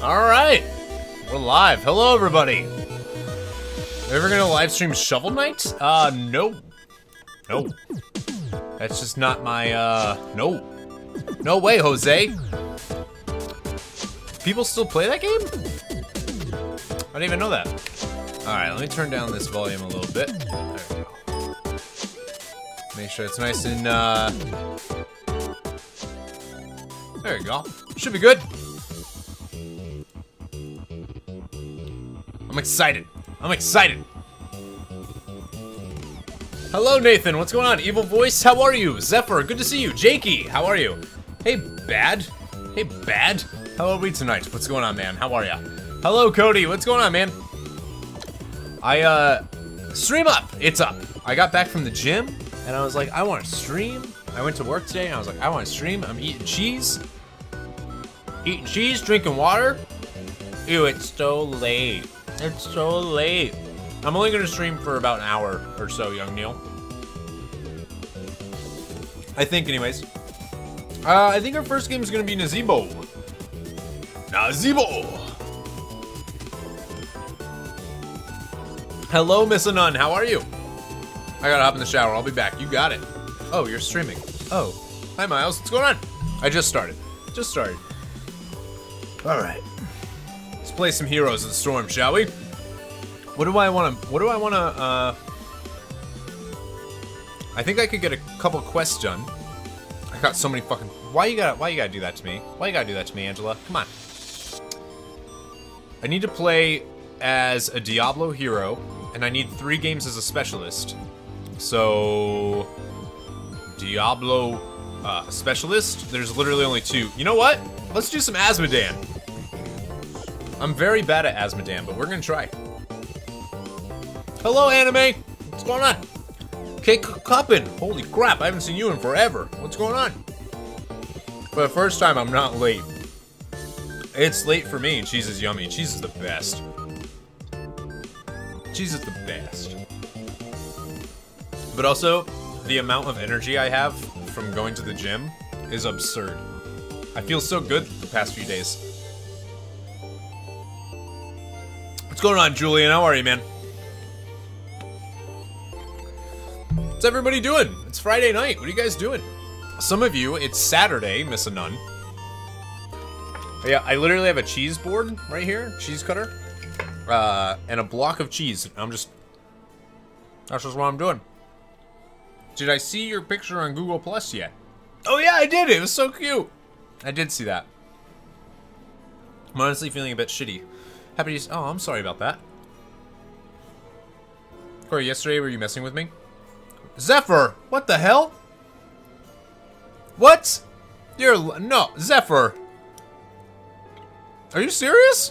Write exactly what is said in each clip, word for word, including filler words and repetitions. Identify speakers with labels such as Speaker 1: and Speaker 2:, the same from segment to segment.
Speaker 1: Alright, we're live. Hello, everybody. Ever gonna live stream Shovel Knight? Uh, no. No. That's just not my, uh, no. No way, Jose. People still play that game? I didn't even know that. Alright, let me turn down this volume a little bit. There we go. Make sure it's nice and, uh... there you go. Should be good. I'm excited. I'm excited. Hello, Nathan. What's going on? Evil Voice, how are you? Zephyr, good to see you. Jakey, how are you? Hey, Bad. Hey, Bad. How are we tonight? What's going on, man? How are ya? Hello, Cody. What's going on, man? I, uh, stream up. It's up. I got back from the gym, and I was like, I want to stream. I went to work today, and I was like, I want to stream. I'm eating cheese. Eating cheese, drinking water. Ew, it's so late. It's so late. I'm only gonna stream for about an hour or so, young Neil. I think, anyways. Uh, I think our first game is gonna be Nazebo. Nazebo! Hello, Miss Anun, how are you? I gotta hop in the shower, I'll be back. You got it. Oh, you're streaming. Oh. Hi, Miles, what's going on? I just started. Just started. Alright. Let's play some Heroes of the Storm, shall we? What do I want to, what do I want to, uh... I think I could get a couple quests done. I got so many fucking, why you gotta, why you gotta do that to me? Why you gotta do that to me, Angela? Come on. I need to play as a Diablo hero, and I need three games as a specialist. So... Diablo, uh, specialist? There's literally only two. You know what? Let's do some Azmodan. I'm very bad at Azmodan, but we're gonna try. Hello, Anime! What's going on? K Cuppin! Holy crap, I haven't seen you in forever. What's going on? For the first time, I'm not late. It's late for me, and cheese is yummy. Cheese is the best. Cheese is the best. But also, the amount of energy I have from going to the gym is absurd. I feel so good the past few days. What's going on, Julian? How are you, man? What's everybody doing? It's Friday night. What are you guys doing? Some of you, it's Saturday, Miss Anun. Yeah, I literally have a cheese board right here, cheese cutter, uh, and a block of cheese. I'm just, that's just what I'm doing. Did I see your picture on Google Plus yet? Oh yeah, I did. It was so cute. I did see that. I'm honestly feeling a bit shitty. Happy to, oh, I'm sorry about that. Corey, yesterday were you messing with me? Zephyr, what the hell? What? You're, no, Zephyr. Are you serious?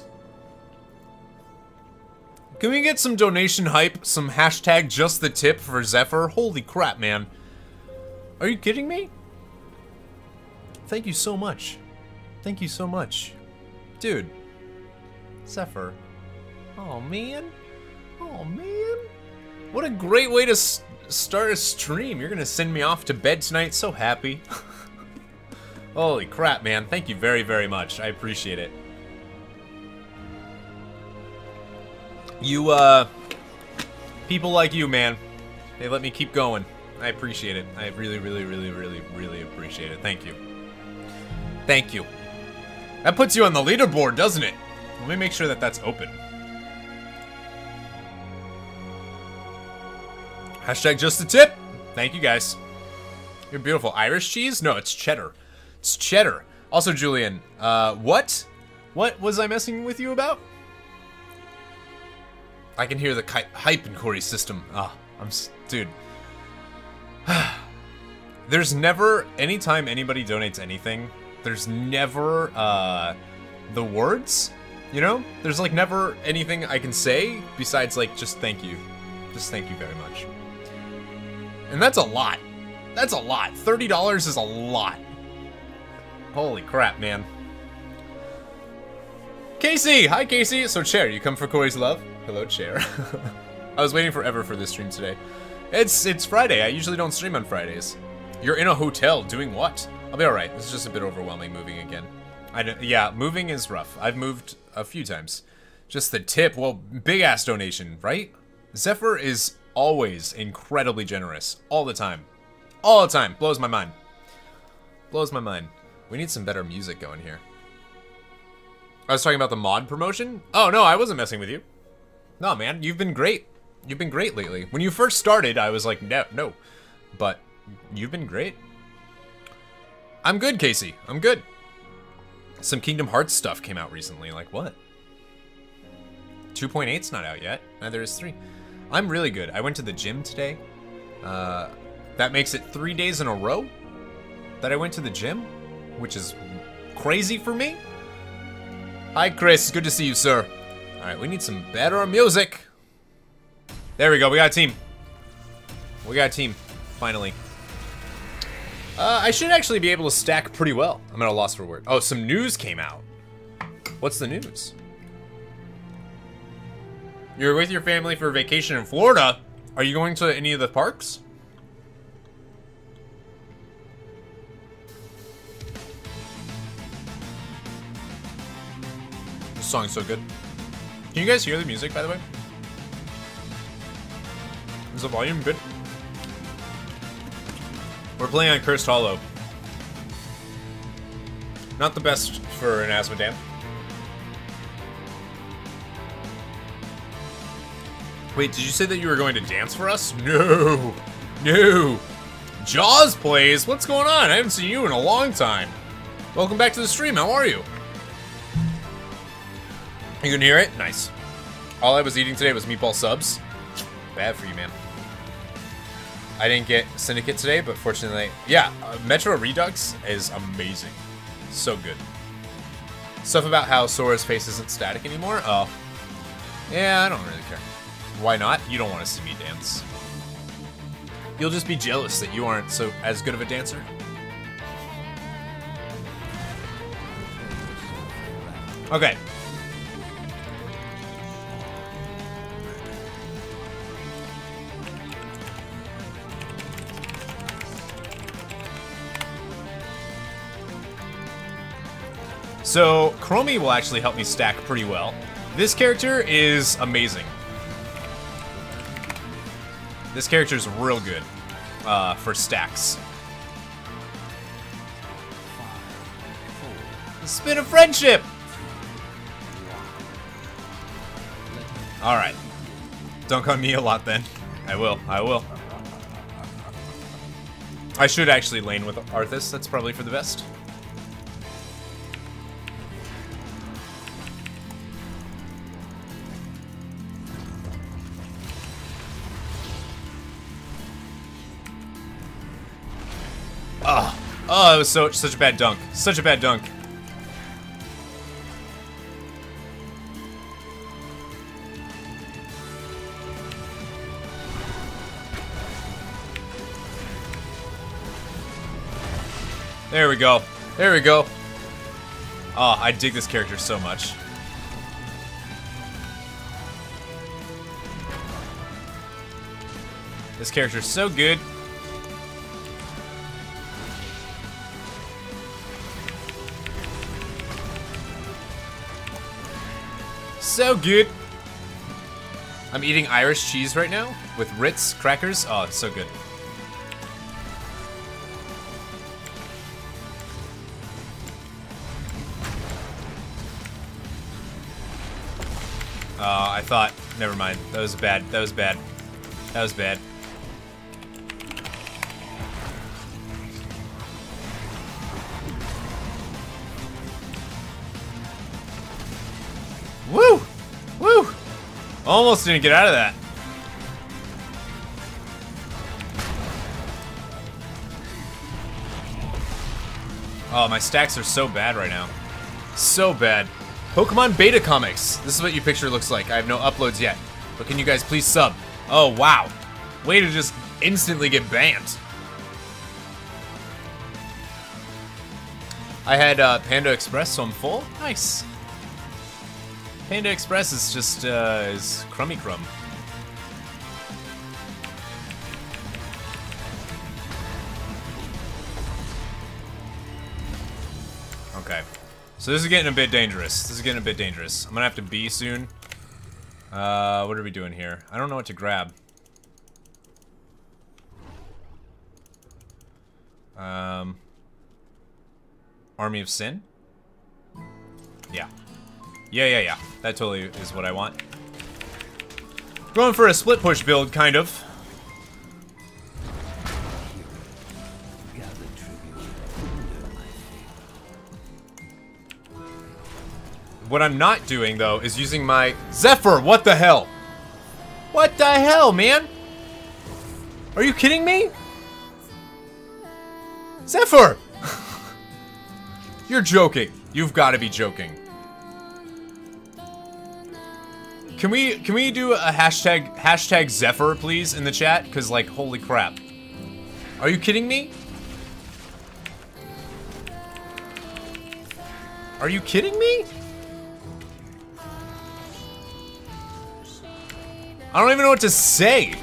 Speaker 1: Can we get some donation hype? Some hashtag just the tip for Zephyr? Holy crap, man. Are you kidding me? Thank you so much. Thank you so much. Dude. Zephyr. Oh, man. Oh, man. What a great way to s start a stream. You're gonna send me off to bed tonight. So happy. Holy crap, man. Thank you very, very much. I appreciate it. You, uh... people like you, man. They let me keep going. I appreciate it. I really, really, really, really, really appreciate it. Thank you. Thank you. That puts you on the leaderboard, doesn't it? Let me make sure that that's open. Hashtag just the tip. Thank you, guys. You're beautiful. Irish cheese? No, it's cheddar. It's cheddar. Also, Julian, uh, what? What was I messing with you about? I can hear the hype in Corey's system. Ah, I'm, s dude. There's never, anytime anybody donates anything, there's never, uh, the words, you know? There's, like, never anything I can say besides, like, just thank you. Just thank you very much. And that's a lot. That's a lot. thirty dollars is a lot. Holy crap, man. Casey! Hi, Casey! So, Chair, you come for Corey's love? Hello, Chair. I was waiting forever for this stream today. It's it's Friday. I usually don't stream on Fridays. You're in a hotel doing what? I'll be alright. This is just a bit overwhelming moving again. I don't, yeah, moving is rough. I've moved a few times. Just the tip, well, big ass donation, right? Zephyr is always incredibly generous. All the time. All the time. Blows my mind. Blows my mind. We need some better music going here. I was talking about the mod promotion? Oh, no, I wasn't messing with you. No, man, you've been great. You've been great lately. When you first started, I was like, no, no. But you've been great. I'm good, Casey. I'm good. Some Kingdom Hearts stuff came out recently. Like, what? two point eight's not out yet. Neither is three. I'm really good. I went to the gym today. Uh, that makes it three days in a row that I went to the gym, which is crazy for me. Hi, Chris. Good to see you, sir. All right, we need some better music. There we go. We got a team. We got a team. Finally. Uh, I should actually be able to stack pretty well. I'm at a loss for word. Oh, some news came out. What's the news? You're with your family for a vacation in Florida. Are you going to any of the parks? This song's so good. Can you guys hear the music, by the way? Is the volume good? We're playing on Cursed Hollow. Not the best for an Asmodam. Wait, did you say that you were going to dance for us? No! No! Jaws plays? What's going on? I haven't seen you in a long time. Welcome back to the stream. How are you? You can hear it? Nice. All I was eating today was meatball subs. Bad for you, man. I didn't get Syndicate today, but fortunately, yeah, uh, Metro Redux is amazing. So good. Stuff about how Sora's face isn't static anymore? Oh. Yeah, I don't really care. Why not? You don't want to see me dance. You'll just be jealous that you aren't so as good of a dancer. Okay. So, Chromie will actually help me stack pretty well. This character is amazing. This character is real good uh, for stacks. The spin of friendship! Alright. Dunk on me a lot then. I will, I will. I should actually lane with Arthas, that's probably for the best. Oh, oh, it was so such a bad dunk. Such a bad dunk. There we go. There we go. Oh, I dig this character so much. This character's so good. So good. I'm eating Irish cheese right now with Ritz crackers. Oh, it's so good. Uh, I thought, never mind. That was bad. That was bad. That was bad. Woo! Woo! Almost didn't get out of that. Oh, my stacks are so bad right now. So bad. Pokemon Beta Comics. This is what your picture looks like. I have no uploads yet. But can you guys please sub? Oh, wow. Way to just instantly get banned. I had uh, Panda Express, so I'm full. Nice. Panda Express is just, uh, is crummy crumb. Okay. So this is getting a bit dangerous. This is getting a bit dangerous. I'm gonna have to B soon. Uh, what are we doing here? I don't know what to grab. Um, Army of Sin? Yeah. Yeah, yeah, yeah. That totally is what I want. Going for a split push build, kind of. What I'm not doing, though, is using my... Zephyr, what the hell? What the hell, man? Are you kidding me? Zephyr! You're joking. You've got to be joking. Can we can we do a hashtag hashtag Zephyr, please, in the chat? Because, like, holy crap. Are you kidding me? Are you kidding me? I don't even know what to say.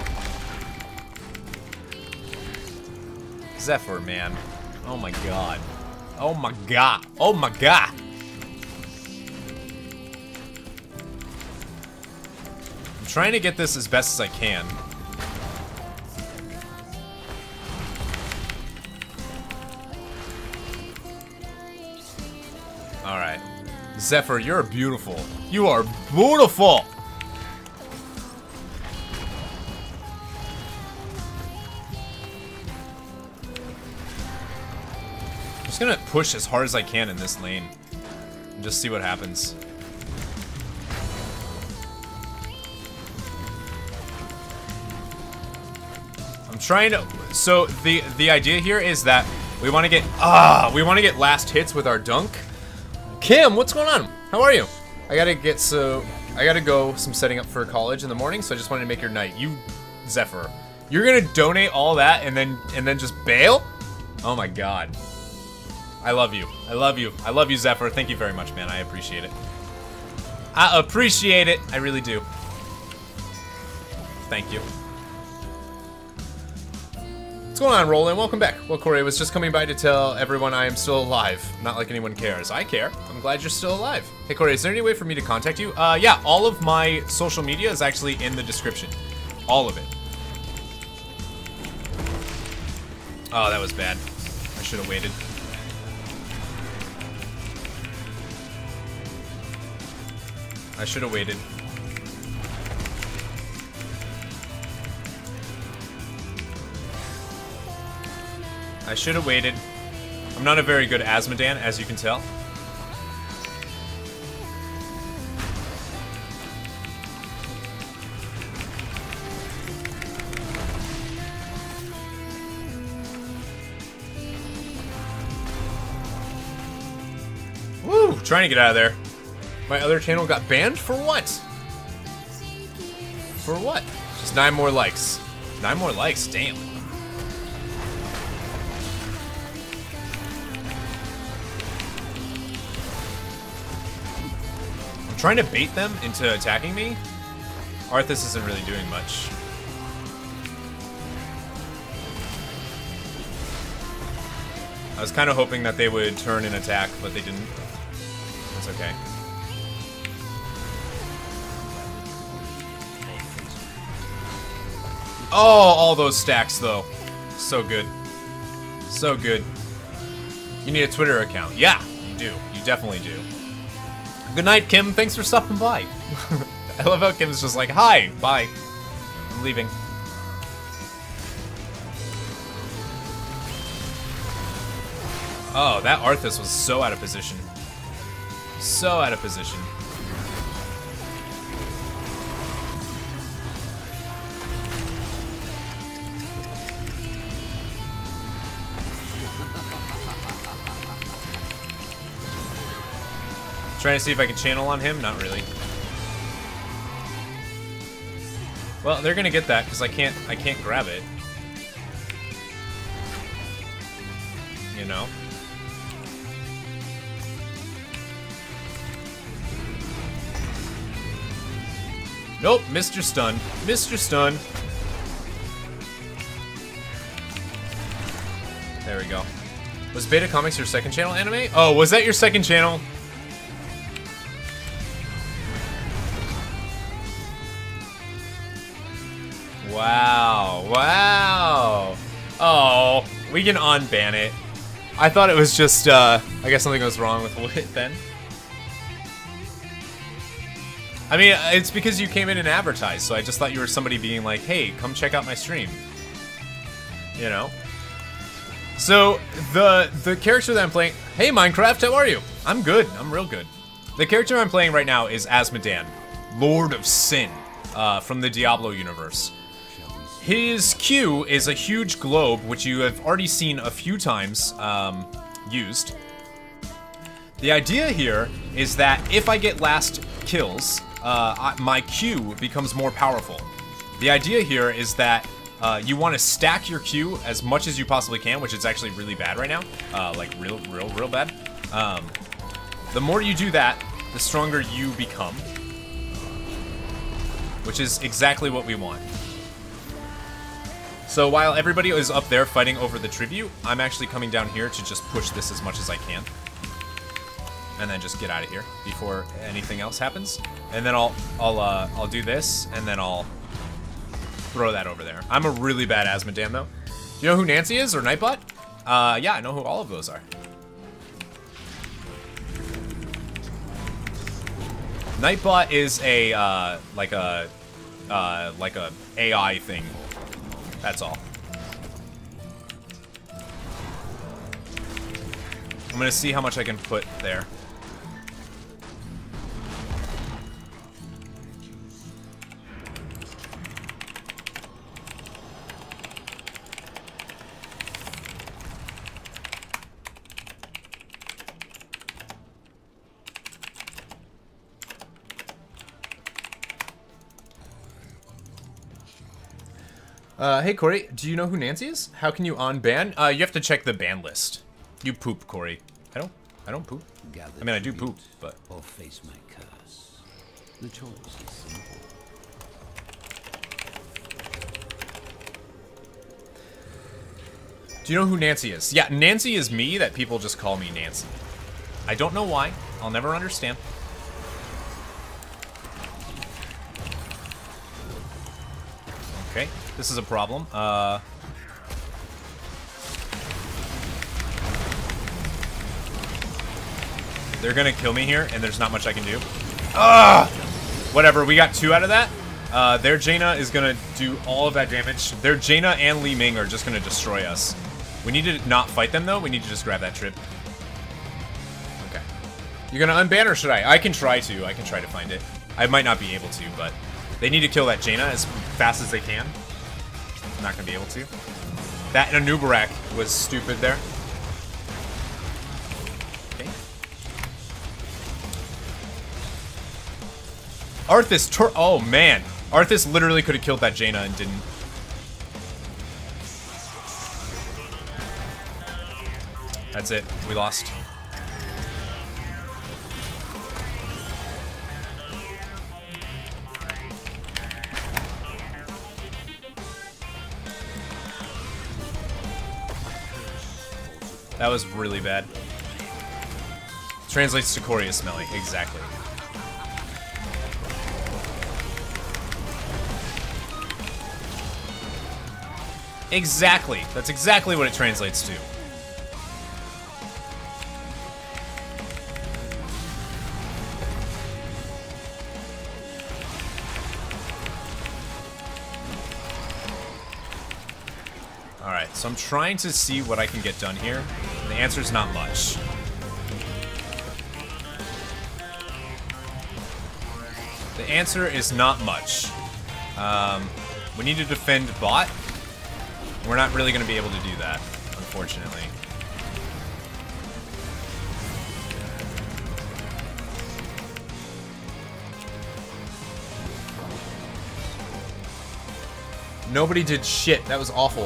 Speaker 1: Zephyr, man. Oh my god. Oh my god. Oh my god. I'm trying to get this as best as I can. Alright. Zephyr, you're beautiful. You are beautiful! I'm just gonna push as hard as I can in this lane. And just see what happens. I'm trying to... So, the, the idea here is that we want to get... Ah! We want to get last hits with our dunk. Kim, what's going on? How are you? I gotta get so... I gotta go some setting up for college in the morning, so I just wanted to make your night. You, Zephyr. You're gonna donate all that and then and then just bail? Oh my god. I love you. I love you. I love you, Zephyr. Thank you very much, man. I appreciate it. I appreciate it. I really do. Thank you. What's going on, Roland? Welcome back. Well, Corey, I was just coming by to tell everyone I am still alive. Not like anyone cares. I care. I'm glad you're still alive. Hey, Corey, is there any way for me to contact you? Uh, yeah, all of my social media is actually in the description. All of it. Oh, that was bad. I should have waited. I should have waited. I should have waited. I'm not a very good Asmodan, as you can tell. Woo! Trying to get out of there. My other channel got banned? For what? For what? Just nine more likes. Nine more likes, damn. I'm trying to bait them into attacking me. Arthas isn't really doing much. I was kind of hoping that they would turn and attack, but they didn't. That's okay. Oh, all those stacks, though. So good. So good. You need a Twitter account. Yeah, you do. You definitely do. Good night, Kim. Thanks for stopping by. I love how Kim's just like, hi, bye. I'm leaving. Oh, that Arthas was so out of position. So out of position. Trying to see if I can channel on him? Not really. Well, they're gonna get that because I can't I can't grab it. You know? Nope, Mister Stun. Mister Stun. There we go. Was Beta Comics your second channel anime? Oh, was that your second channel? Wow, wow. Oh, we can unban it. I thought it was just, uh, I guess something was wrong with it then. I mean, it's because you came in and advertised, so I just thought you were somebody being like, hey, come check out my stream. You know? So, the the character that I'm playing... Hey, Minecraft, how are you? I'm good. I'm real good. The character I'm playing right now is Azmodan, Lord of Sin, uh, from the Diablo universe. His Q is a huge globe, which you have already seen a few times um, used. The idea here is that if I get last kills, uh, I, my Q becomes more powerful. The idea here is that uh, you want to stack your Q as much as you possibly can, which is actually really bad right now. Uh, like real, real, real bad. Um, the more you do that, the stronger you become. Which is exactly what we want. So while everybody is up there fighting over the tribute, I'm actually coming down here to just push this as much as I can. And then just get out of here before anything else happens. And then I'll I'll uh, I'll do this, and then I'll throw that over there. I'm a really bad Azmodan though. Do you know who Nancy is or Nightbot? Uh, yeah, I know who all of those are. Nightbot is a uh, like a uh, like a A I thing. That's all. I'm gonna see how much I can put there. Uh, hey Corey, do you know who Nancy is? How can you unban? Uh, you have to check the ban list. You poop, Corey. I don't. I don't poop. I mean, I do poop, but.
Speaker 2: Or face my curse. The choice is simple.
Speaker 1: Do you know who Nancy is? Yeah, Nancy is me that people just call me Nancy. I don't know why. I'll never understand. Okay, this is a problem. Uh, they're gonna kill me here, and there's not much I can do. Ah, whatever. We got two out of that. Uh, their Jaina is gonna do all of that damage. Their Jaina and Li Ming are just gonna destroy us. We need to not fight them though. We need to just grab that trip. Okay. You're gonna unban or should I? I can try to. I can try to find it. I might not be able to, but they need to kill that Jaina as fast as they can. I'm not gonna be able to. That Anubarak was stupid there. Okay. Arthas tur- oh man. Arthas literally could have killed that Jaina and didn't. That's it. We lost. That was really bad. Translates to Corey is smelly. Exactly. Exactly. That's exactly what it translates to. Alright, so I'm trying to see what I can get done here. The answer is not much. The answer is not much. Um, we need to defend bot. We're not really going to be able to do that, unfortunately. Nobody did shit. That was awful.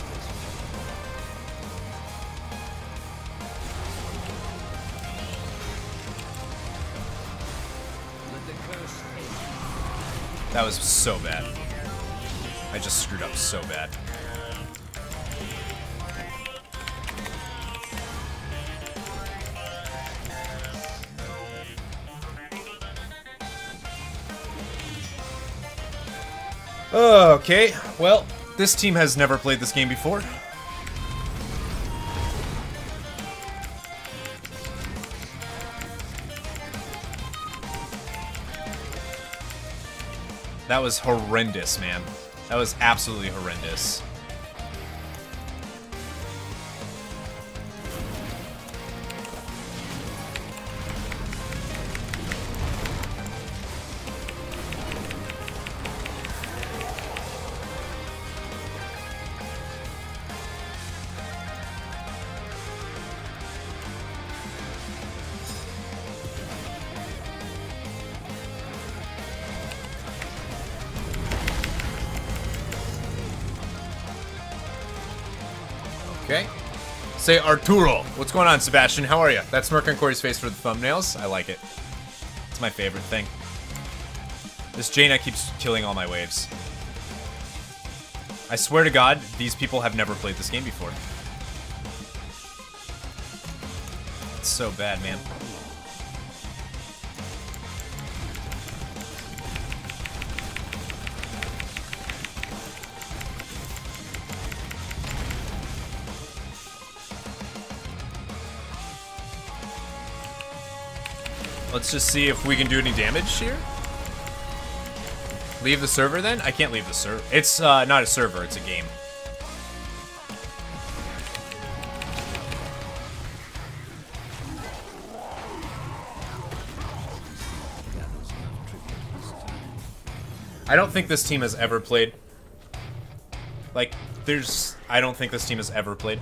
Speaker 1: That was so bad. I just screwed up so bad. Okay, well, this team has never played this game before. That was horrendous, man. That was absolutely horrendous. Okay. Say Arturo. What's going on, Sebastian? How are you? That's Smirk on Corey's face for the thumbnails. I like it. It's my favorite thing. This Jaina keeps killing all my waves. I swear to God, these people have never played this game before. It's so bad, man. Let's just see if we can do any damage here. Leave the server then? I can't leave the server. It's uh, not a server, it's a game. I don't think this team has ever played. Like, there's... I don't think this team has ever played.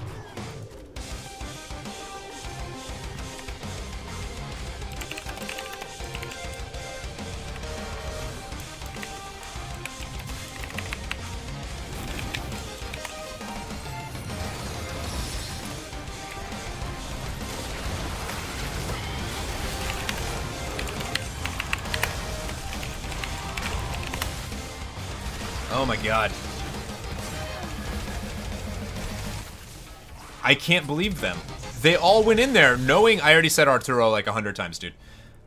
Speaker 1: Oh my God. I can't believe them. They all went in there knowing I already said Arturo like a hundred times, dude.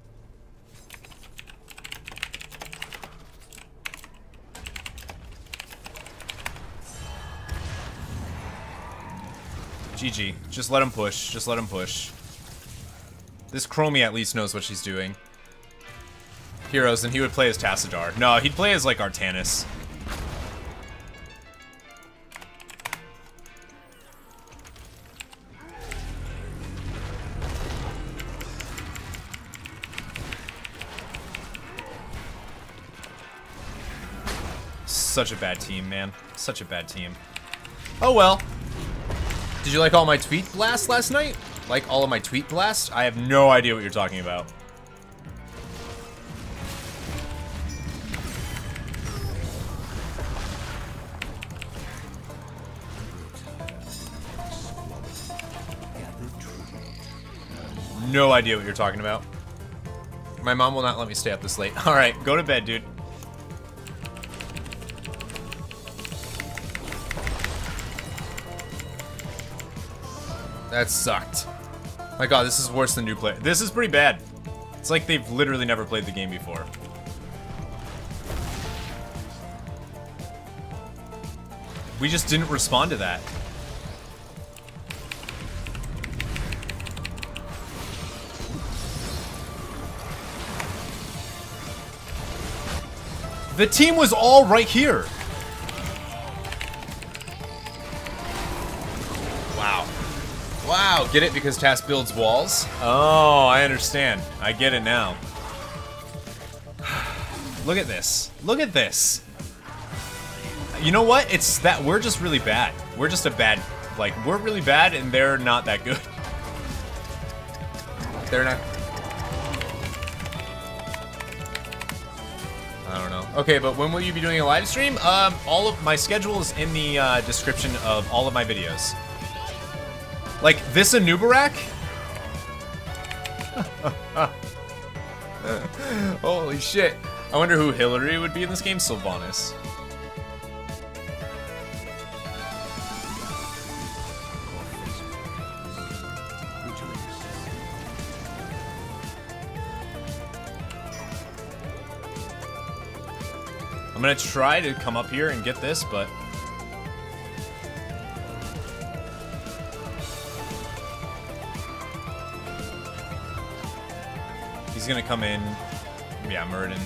Speaker 1: G G. Just let him push. Just let him push. This Chromie at least knows what she's doing. Heroes, and he would play as Tassadar. No, he'd play as like Artanis. Such a bad team, man. Such a bad team. Oh well. Did you like all my tweet blasts last night? Like all of my tweet blasts? I have no idea what you're talking about. No idea what you're talking about. My mom will not let me stay up this late. All right, go to bed, dude. That sucked. My God, this is worse than new player. This is pretty bad. It's like they've literally never played the game before. We just didn't respond to that. The team was all right here. Wow. Wow, get it? Because Tass builds walls? Oh, I understand. I get it now. Look at this. Look at this. You know what? It's that we're just really bad. We're just a bad, like, we're really bad and they're not that good. They're not. I don't know. Okay, but when will you be doing a live stream? Um, all of my schedule is in the uh, description of all of my videos. Like this Anubarak? Holy shit. I wonder who Hillary would be in this game. Sylvanas. I'm gonna try to come up here and get this, but... he's gonna come in. Yeah, Muradin.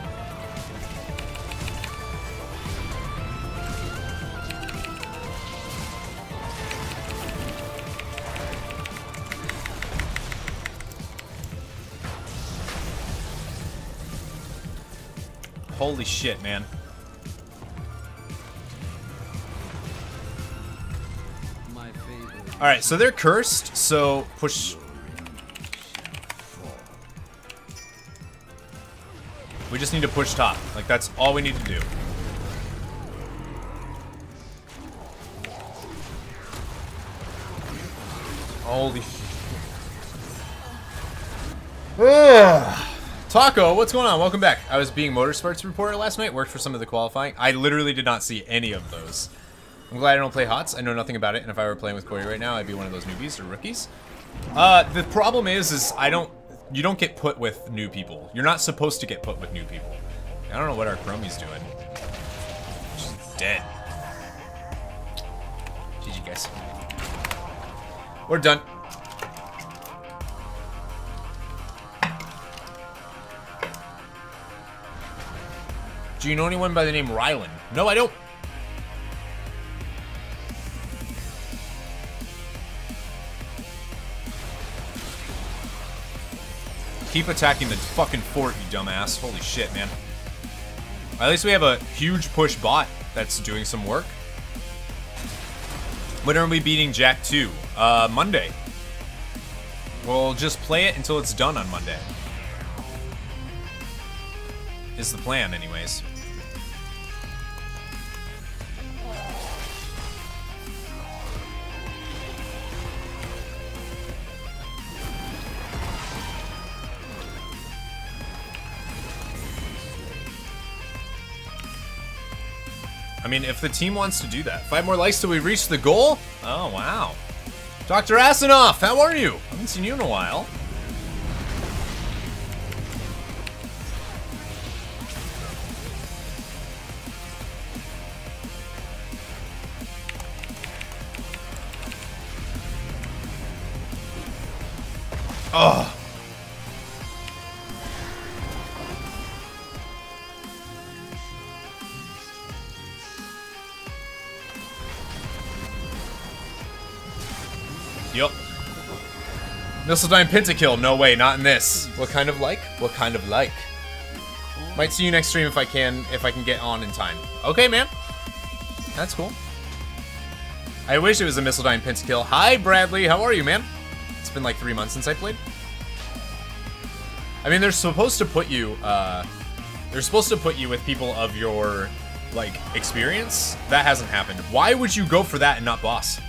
Speaker 1: Holy shit, man. Alright, so they're cursed, so push... we just need to push top. Like, that's all we need to do. Holy shit. Taco, what's going on? Welcome back. I was being motorsports reporter last night, worked for some of the qualifying. I literally did not see any of those. I'm glad I don't play HOTS. I know nothing about it, and if I were playing with Corey right now, I'd be one of those newbies or rookies. Uh, the problem is, is I don't, you don't get put with new people. You're not supposed to get put with new people. I don't know what our Chromie's doing. She's dead. G G, guys. We're done. Do you know anyone by the name Rylan? No, I don't. Keep attacking the fucking fort, you dumbass. Holy shit, man. At least we have a huge push bot that's doing some work. When are we beating Jack two? Uh, Monday. We'll just play it until it's done on Monday. Is the plan, anyways. I mean, if the team wants to do that. Five more likes till we reach the goal? Oh, wow. Doctor Asinoff, how are you? I haven't seen you in a while. Oh. Yup. Mistledine Pentakill. No way, not in this. What kind of like? What kind of like? Might see you next stream if I can, if I can get on in time. Okay, man. That's cool. I wish it was a Mistledine Pentakill. Hi, Bradley. How are you, man? It's been like three months since I played. I mean, they're supposed to put you, uh, they're supposed to put you with people of your, like, experience. That hasn't happened. Why would you go for that and not boss?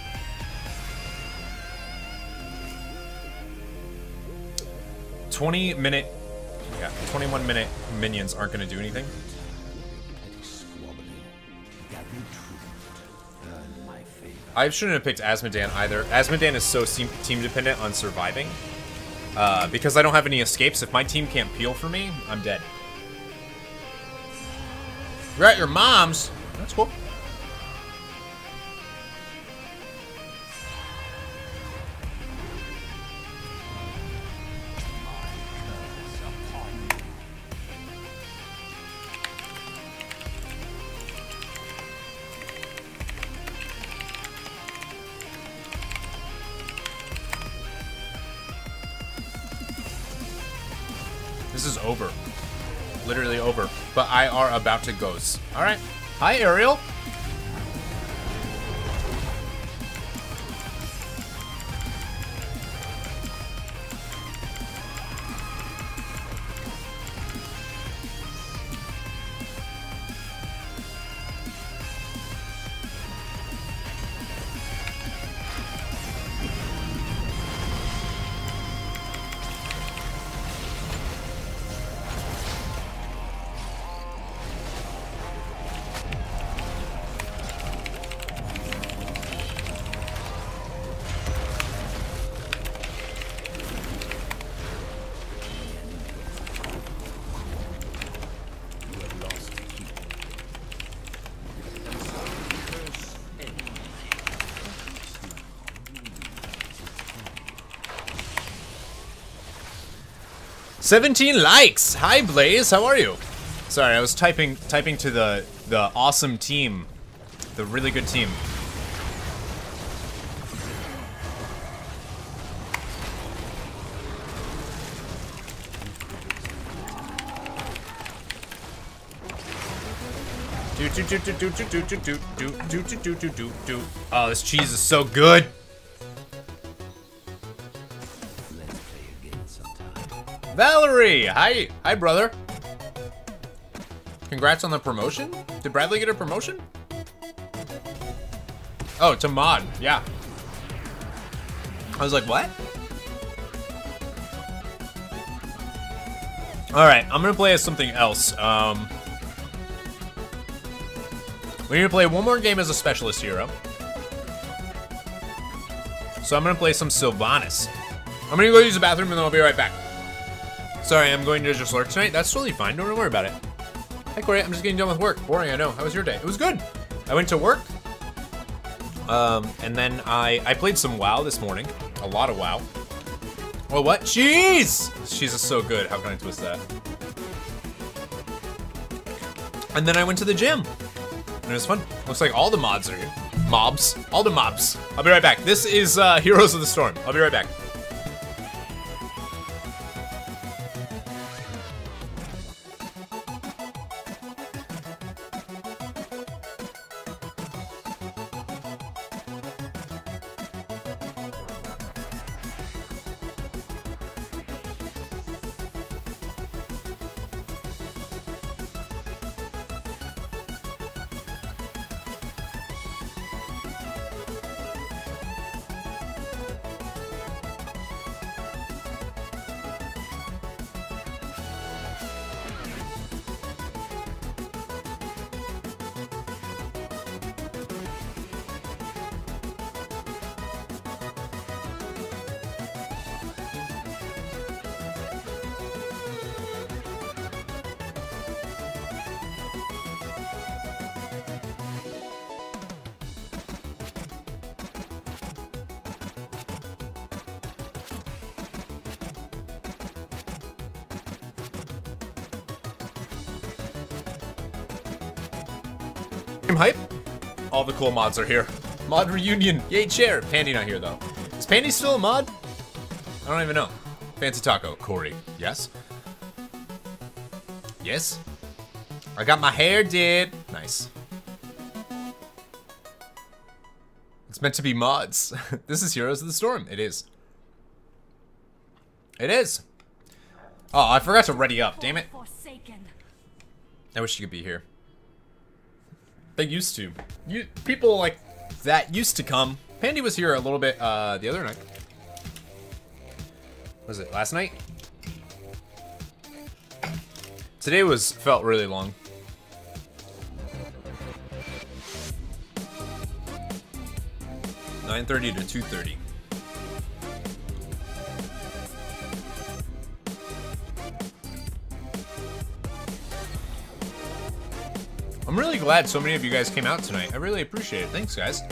Speaker 1: twenty minute, yeah, twenty-one minute minions aren't going to do anything. I shouldn't have picked Asmodan either. Asmodan is so team dependent on surviving. Uh, because I don't have any escapes. If my team can't peel for me, I'm dead. You're at your mom's. That's cool. This is over. Literally over. But I are about to goes. Alright. Hi, Ariel. seventeen likes. Hi, Blaze. How are you? Sorry, I was typing typing to the the awesome team, the really good team. Do do do do do do do do do do do do do do do. Oh, this cheese is so good.
Speaker 2: Let's play again sometime.
Speaker 1: Valerie, hi, hi, brother. Congrats on the promotion. Did Bradley get a promotion? Oh, to mod, yeah. I was like, what? All right, I'm gonna play as something else. Um. We need to play one more game as a specialist hero. So I'm gonna play some Sylvanas. I'm gonna go use the bathroom and then I'll be right back. Sorry, I'm going to just lurk tonight. That's totally fine, don't worry about it. Hi Corey, I'm just getting done with work. Boring, I know. How was your day? It was good. I went to work. Um, and then I, I played some WoW this morning. A lot of WoW. Oh, what? Cheese! Cheese is so good. How can I twist that? And then I went to the gym. And it was fun. Looks like all the mods are here. Mobs. All the mobs. I'll be right back. This is uh, Heroes of the Storm. I'll be right back. Hype. All the cool mods are here. Mod reunion. Yay, chair. Pandy not here though. Is Pandy still a mod? I don't even know. Fancy Taco. Corey. Yes? Yes? I got my hair did. Nice. It's meant to be mods. This is Heroes of the Storm. It is. It is. Oh, I forgot to ready up. Damn it. I wish you could be here. They used to. You, people like that used to come. Pandy was here a little bit uh, the other night. Was it last night? Today was felt really long. nine thirty to two thirty. I'm really glad so many of you guys came out tonight. I really appreciate it. Thanks, guys.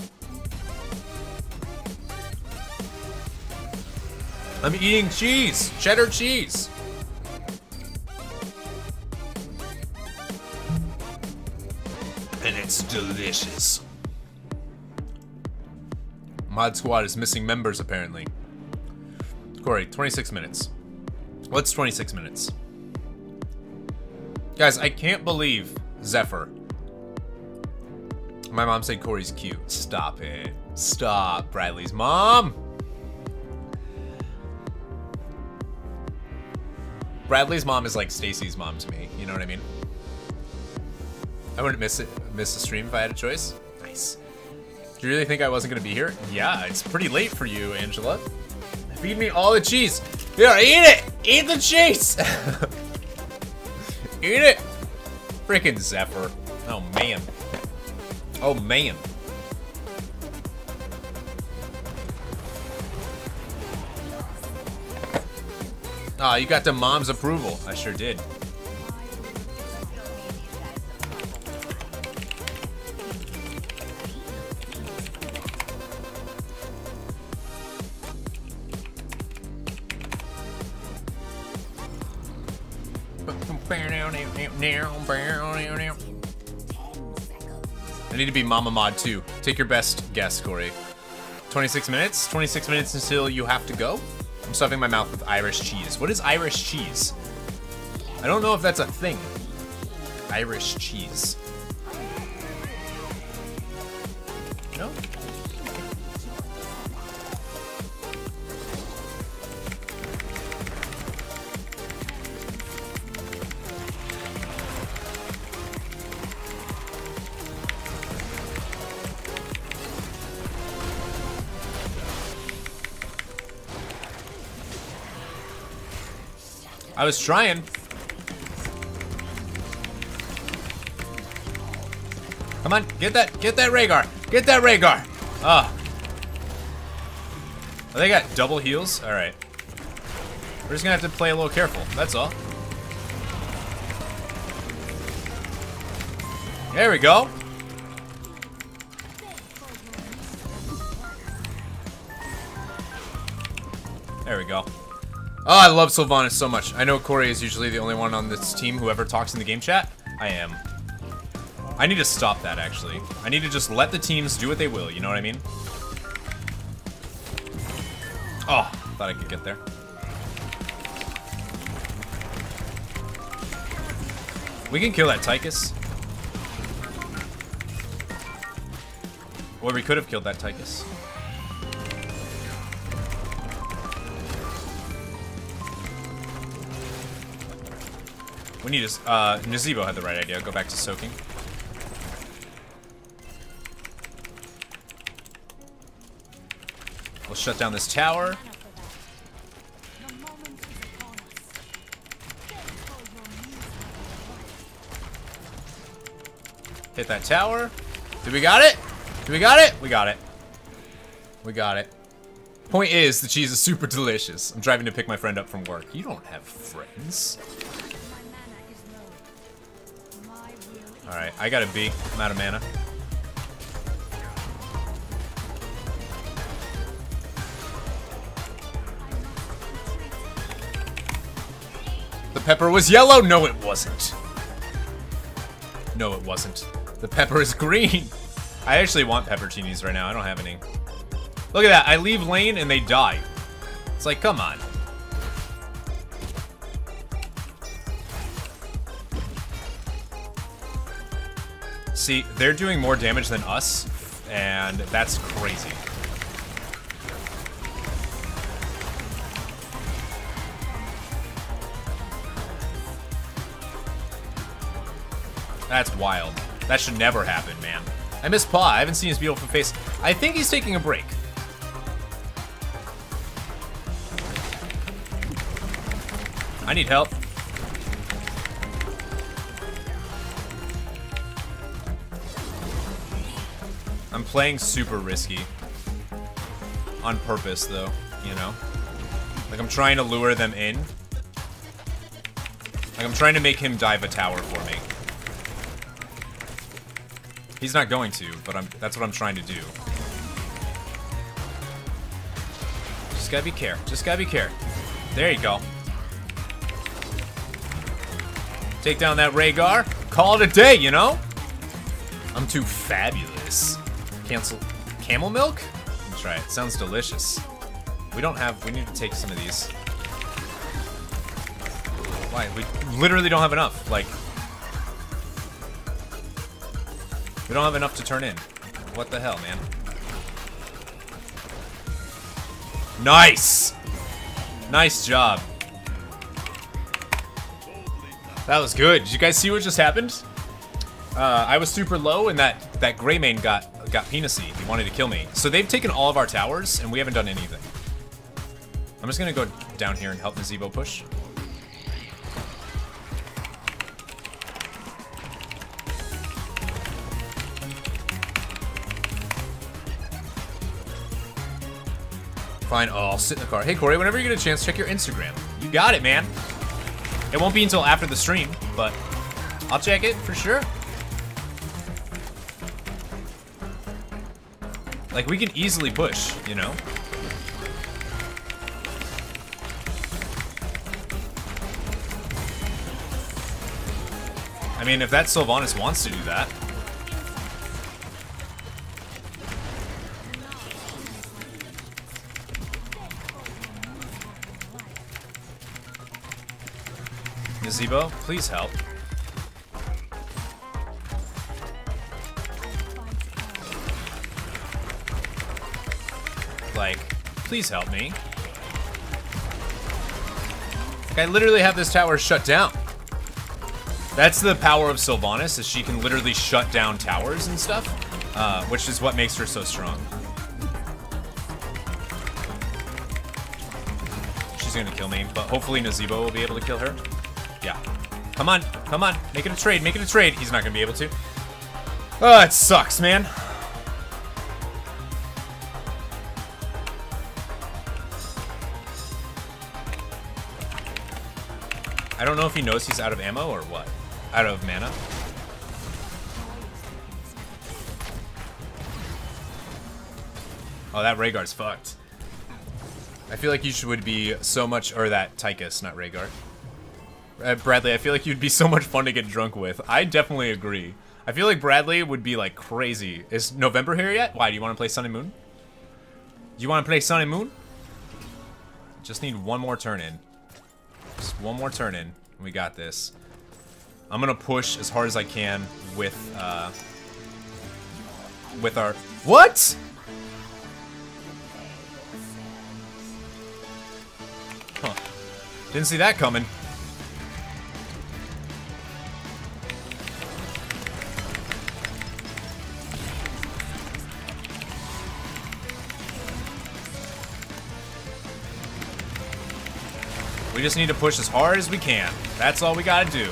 Speaker 1: I'm eating cheese. Cheddar cheese. And it's delicious. Mod Squad is missing members, apparently. Corey, twenty-six minutes. What's twenty-six minutes? Guys, I can't believe Zephyr. My mom said Corey's cute. Stop it. Stop, Bradley's mom. Bradley's mom is like Stacy's mom to me. You know what I mean? I wouldn't miss it, miss the stream if I had a choice. Nice. Do you really think I wasn't gonna be here? Yeah, it's pretty late for you, Angela. Feed me all the cheese. Yeah, eat it. Eat the cheese. Eat it. Freaking Zephyr. Oh man. Oh man. Oh, you got the mom's approval. I sure did. I need to be Mama Mod too. Take your best guess, Corey. twenty-six minutes? twenty-six minutes until you have to go? I'm stuffing my mouth with Irish cheese. What is Irish cheese? I don't know if that's a thing. Irish cheese. No? I was trying. Come on, get that, get that Rhaegar. Get that Rhaegar. Ah. Oh. They got double heals? Alright. We're just gonna have to play a little careful, that's all. There we go. There we go. Oh, I love Sylvanas so much. I know Corey is usually the only one on this team who ever talks in the game chat. I am. I need to stop that, actually. I need to just let the teams do what they will, you know what I mean? Oh, thought I could get there. We can kill that Tychus. Or we could have killed that Tychus. We need to, uh, Nazeebo had the right idea. Go back to soaking. We'll shut down this tower. Hit that tower. Do we got it? Do we got it? We got it. We got it. Point is, the cheese is super delicious. I'm driving to pick my friend up from work. You don't have friends. Alright, I got a B. I'm out of mana. The pepper was yellow? No, it wasn't. No, it wasn't. The pepper is green. I actually want pepperoncinis right now. I don't have any. Look at that. I leave lane and they die. It's like, come on. See, they're doing more damage than us, and that's crazy. That's wild. That should never happen, man. I miss Paw. I haven't seen his beautiful face. I think he's taking a break. I need help. I'm playing super risky. On purpose, though, you know? Like, I'm trying to lure them in. Like, I'm trying to make him dive a tower for me. He's not going to, but I'm, that's what I'm trying to do. Just gotta be careful. Just gotta be careful. There you go. Take down that Rhaegar. Call it a day, you know? I'm too fabulous. Cancel. Camel milk? Let's try it. Sounds delicious. We don't have... We need to take some of these. Why? We literally don't have enough. Like... We don't have enough to turn in. What the hell, man? Nice! Nice job. That was good. Did you guys see what just happened? Uh, I was super low, and that, that Greymane got, got penisy. He wanted to kill me. So they've taken all of our towers, and we haven't done anything. I'm just gonna go down here and help Nazeebo push. Fine. Oh, I'll sit in the car. Hey, Corey, whenever you get a chance, check your Instagram. You got it, man. It won't be until after the stream, but I'll check it for sure. Like, we can easily push, you know? I mean, if that Sylvanas wants to do that. Nazeebo, please help. Like, please help me. Like, I literally have this tower shut down. That's the power of Sylvanas, is she can literally shut down towers and stuff, uh, which is what makes her so strong. She's gonna kill me, but hopefully Nazeebo will be able to kill her. Yeah. Come on, come on, make it a trade, make it a trade. He's not gonna be able to. Oh, it sucks, man. I don't know if he knows he's out of ammo or what. Out of mana. Oh, that Rhaegar's fucked. I feel like you should would be so much, or that Tychus, not Rhaegar. Uh, Bradley, I feel like you'd be so much fun to get drunk with. I definitely agree. I feel like Bradley would be like crazy. Is November here yet? Why, do you want to play Sun and Moon? Do you want to play Sun and Moon? Just need one more turn in. Just one more turn in. We got this. I'm gonna push as hard as I can with, uh... with our... What?! Huh. Didn't see that coming. We just need to push as hard as we can. That's all we gotta do.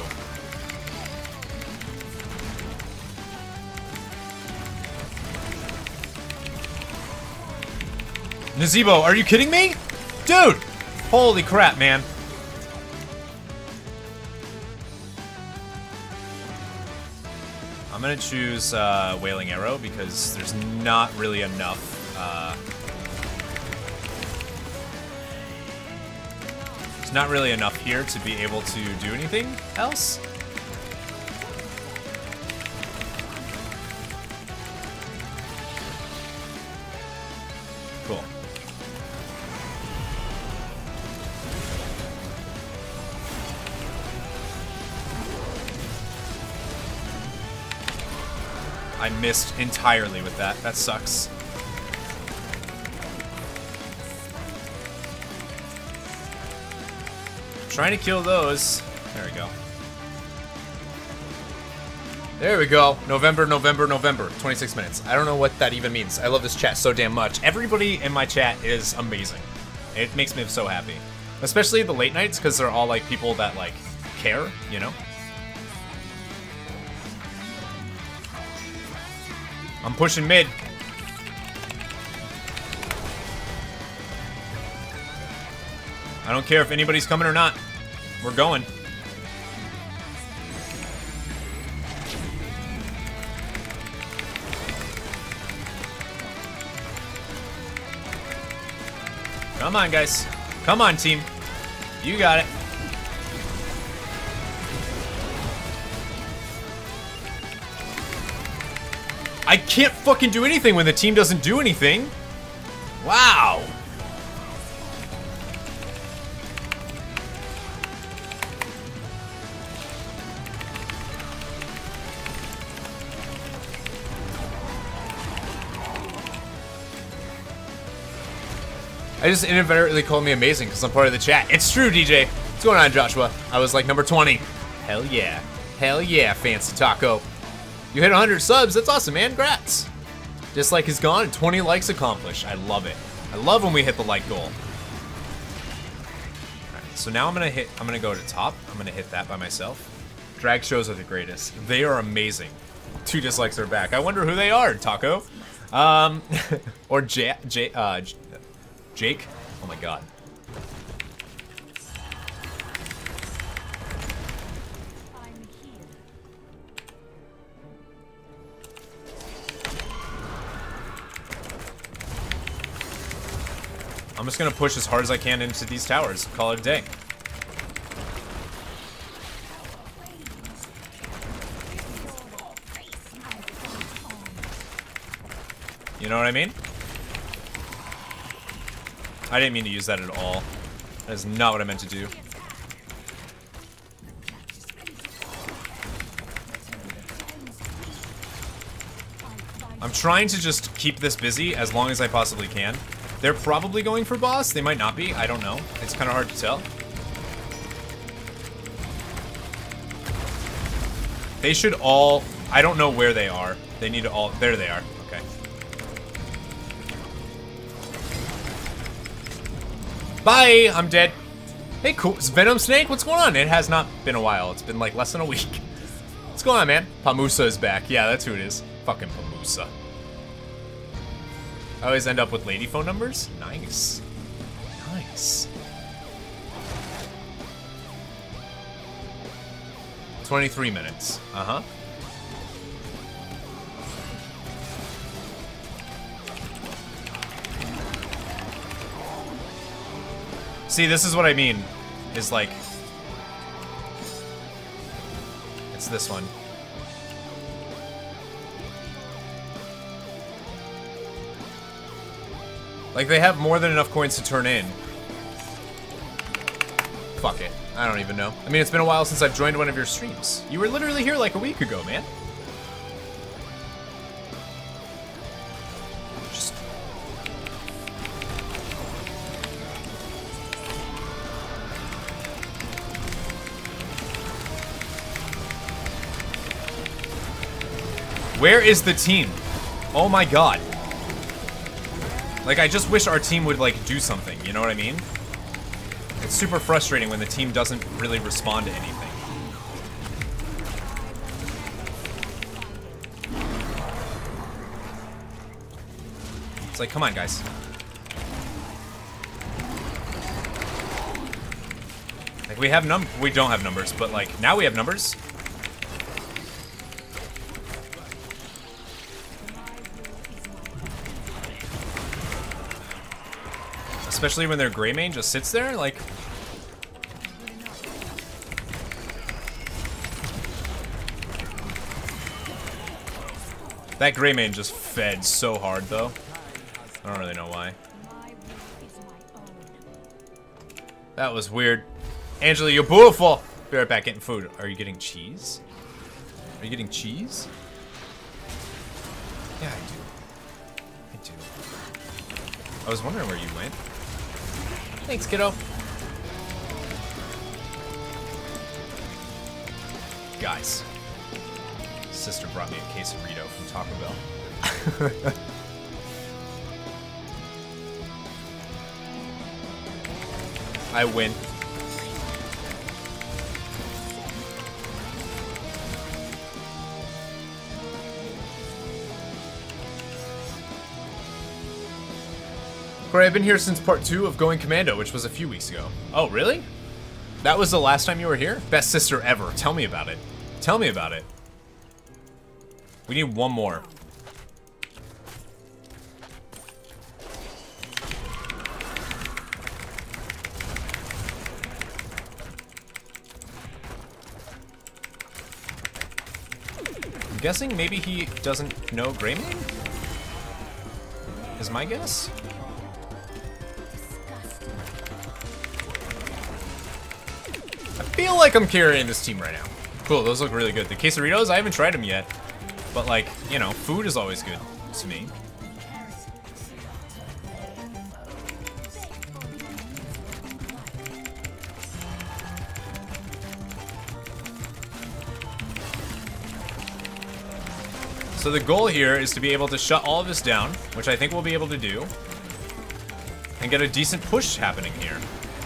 Speaker 1: Nazeebo, are you kidding me? Dude! Holy crap, man. I'm gonna choose uh, Wailing Arrow because there's not really enough uh, There's not really enough here to be able to do anything else. Cool. I missed entirely with that. That sucks. Trying to kill those. There we go. There we go. November, November, November. twenty-six minutes. I don't know what that even means. I love this chat so damn much. Everybody in my chat is amazing. It makes me so happy. Especially the late nights, because they're all like people that like care, you know? I'm pushing mid. I don't care if anybody's coming or not. We're going. Come on, guys. Come on, team. You got it. I can't fucking do anything when the team doesn't do anything. Wow. I just inadvertently called me amazing because I'm part of the chat. It's true, D J. What's going on, Joshua? I was like number twenty. Hell yeah. Hell yeah, Fancy Taco. You hit one hundred subs. That's awesome, man. Congrats. Dislike is gone and twenty likes accomplished. I love it. I love when we hit the like goal. All right, so now I'm going to hit, I'm going to go to top. I'm going to hit that by myself. Drag shows are the greatest. They are amazing. Two dislikes are back. I wonder who they are, Taco. Um, or J, J, uh, Jake? Oh my god. I'm just gonna push as hard as I can into these towers. Call it a day. You know what I mean? I didn't mean to use that at all. That is not what I meant to do. I'm trying to just keep this busy as long as I possibly can. They're probably going for boss. They might not be. I don't know. It's kind of hard to tell. They should all... I don't know where they are. They need to all... There they are. Okay. Bye! I'm dead. Hey, cool. It's Venom Snake. What's going on? It has not been a while. It's been like less than a week. What's going on, man? Pamusa is back. Yeah, that's who it is. Fucking Pamusa. I always end up with lady phone numbers? Nice. Nice. twenty-three minutes. Uh-huh. See, this is what I mean. Is like... It's this one. Like, they have more than enough coins to turn in. Fuck it. I don't even know. I mean, it's been a while since I've joined one of your streams. You were literally here like a week ago, man. Just... Where is the team? Oh my god. Like, I just wish our team would, like, do something, you know what I mean? It's super frustrating when the team doesn't really respond to anything. It's like, come on, guys. Like, we have num- we don't have numbers, but, like, now we have numbers. Especially when their Greymane just sits there, like... That Greymane just fed so hard, though. I don't really know why. That was weird. Angela, you're beautiful! Be right back getting food. Are you getting cheese? Are you getting cheese? Yeah, I do. I do. I was wondering where you went. Thanks, kiddo. Guys, sister brought me a quesarito from Taco Bell. I win. Corey, I've been here since part two of Going Commando, which was a few weeks ago. Oh, really? That was the last time you were here? Best sister ever. Tell me about it. Tell me about it. We need one more. I'm guessing maybe he doesn't know Greymane? Is my guess? I feel like I'm carrying this team right now. Cool, those look really good. The quesaritos, I haven't tried them yet. But like, you know, food is always good to me. So the goal here is to be able to shut all of this down, which I think we'll be able to do, and get a decent push happening here.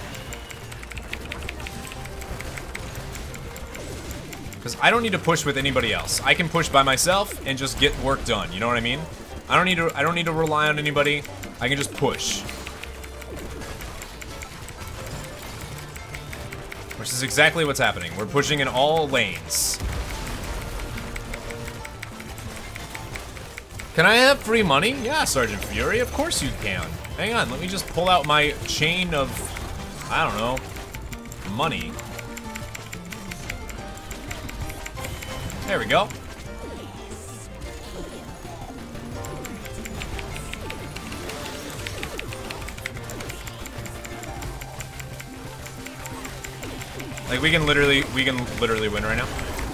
Speaker 1: Because I don't need to push with anybody else. I can push by myself and just get work done. You know what I mean? I don't need to. I don't need to rely on anybody. I can just push. Which is exactly what's happening. We're pushing in all lanes. Can I have free money? Yeah, Sergeant Fury. Of course you can. Hang on. Let me just pull out my chain of, I don't know, money. There we go. Like, we can literally, we can literally win right now.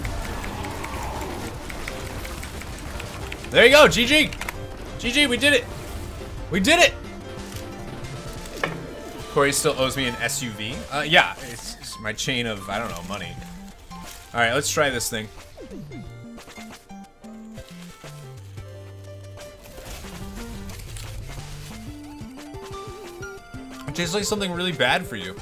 Speaker 1: There you go, G G! G G, we did it! We did it! Corey still owes me an S U V. Uh, yeah, it's, it's my chain of, I don't know, money. Alright, let's try this thing. It tastes like something really bad for you.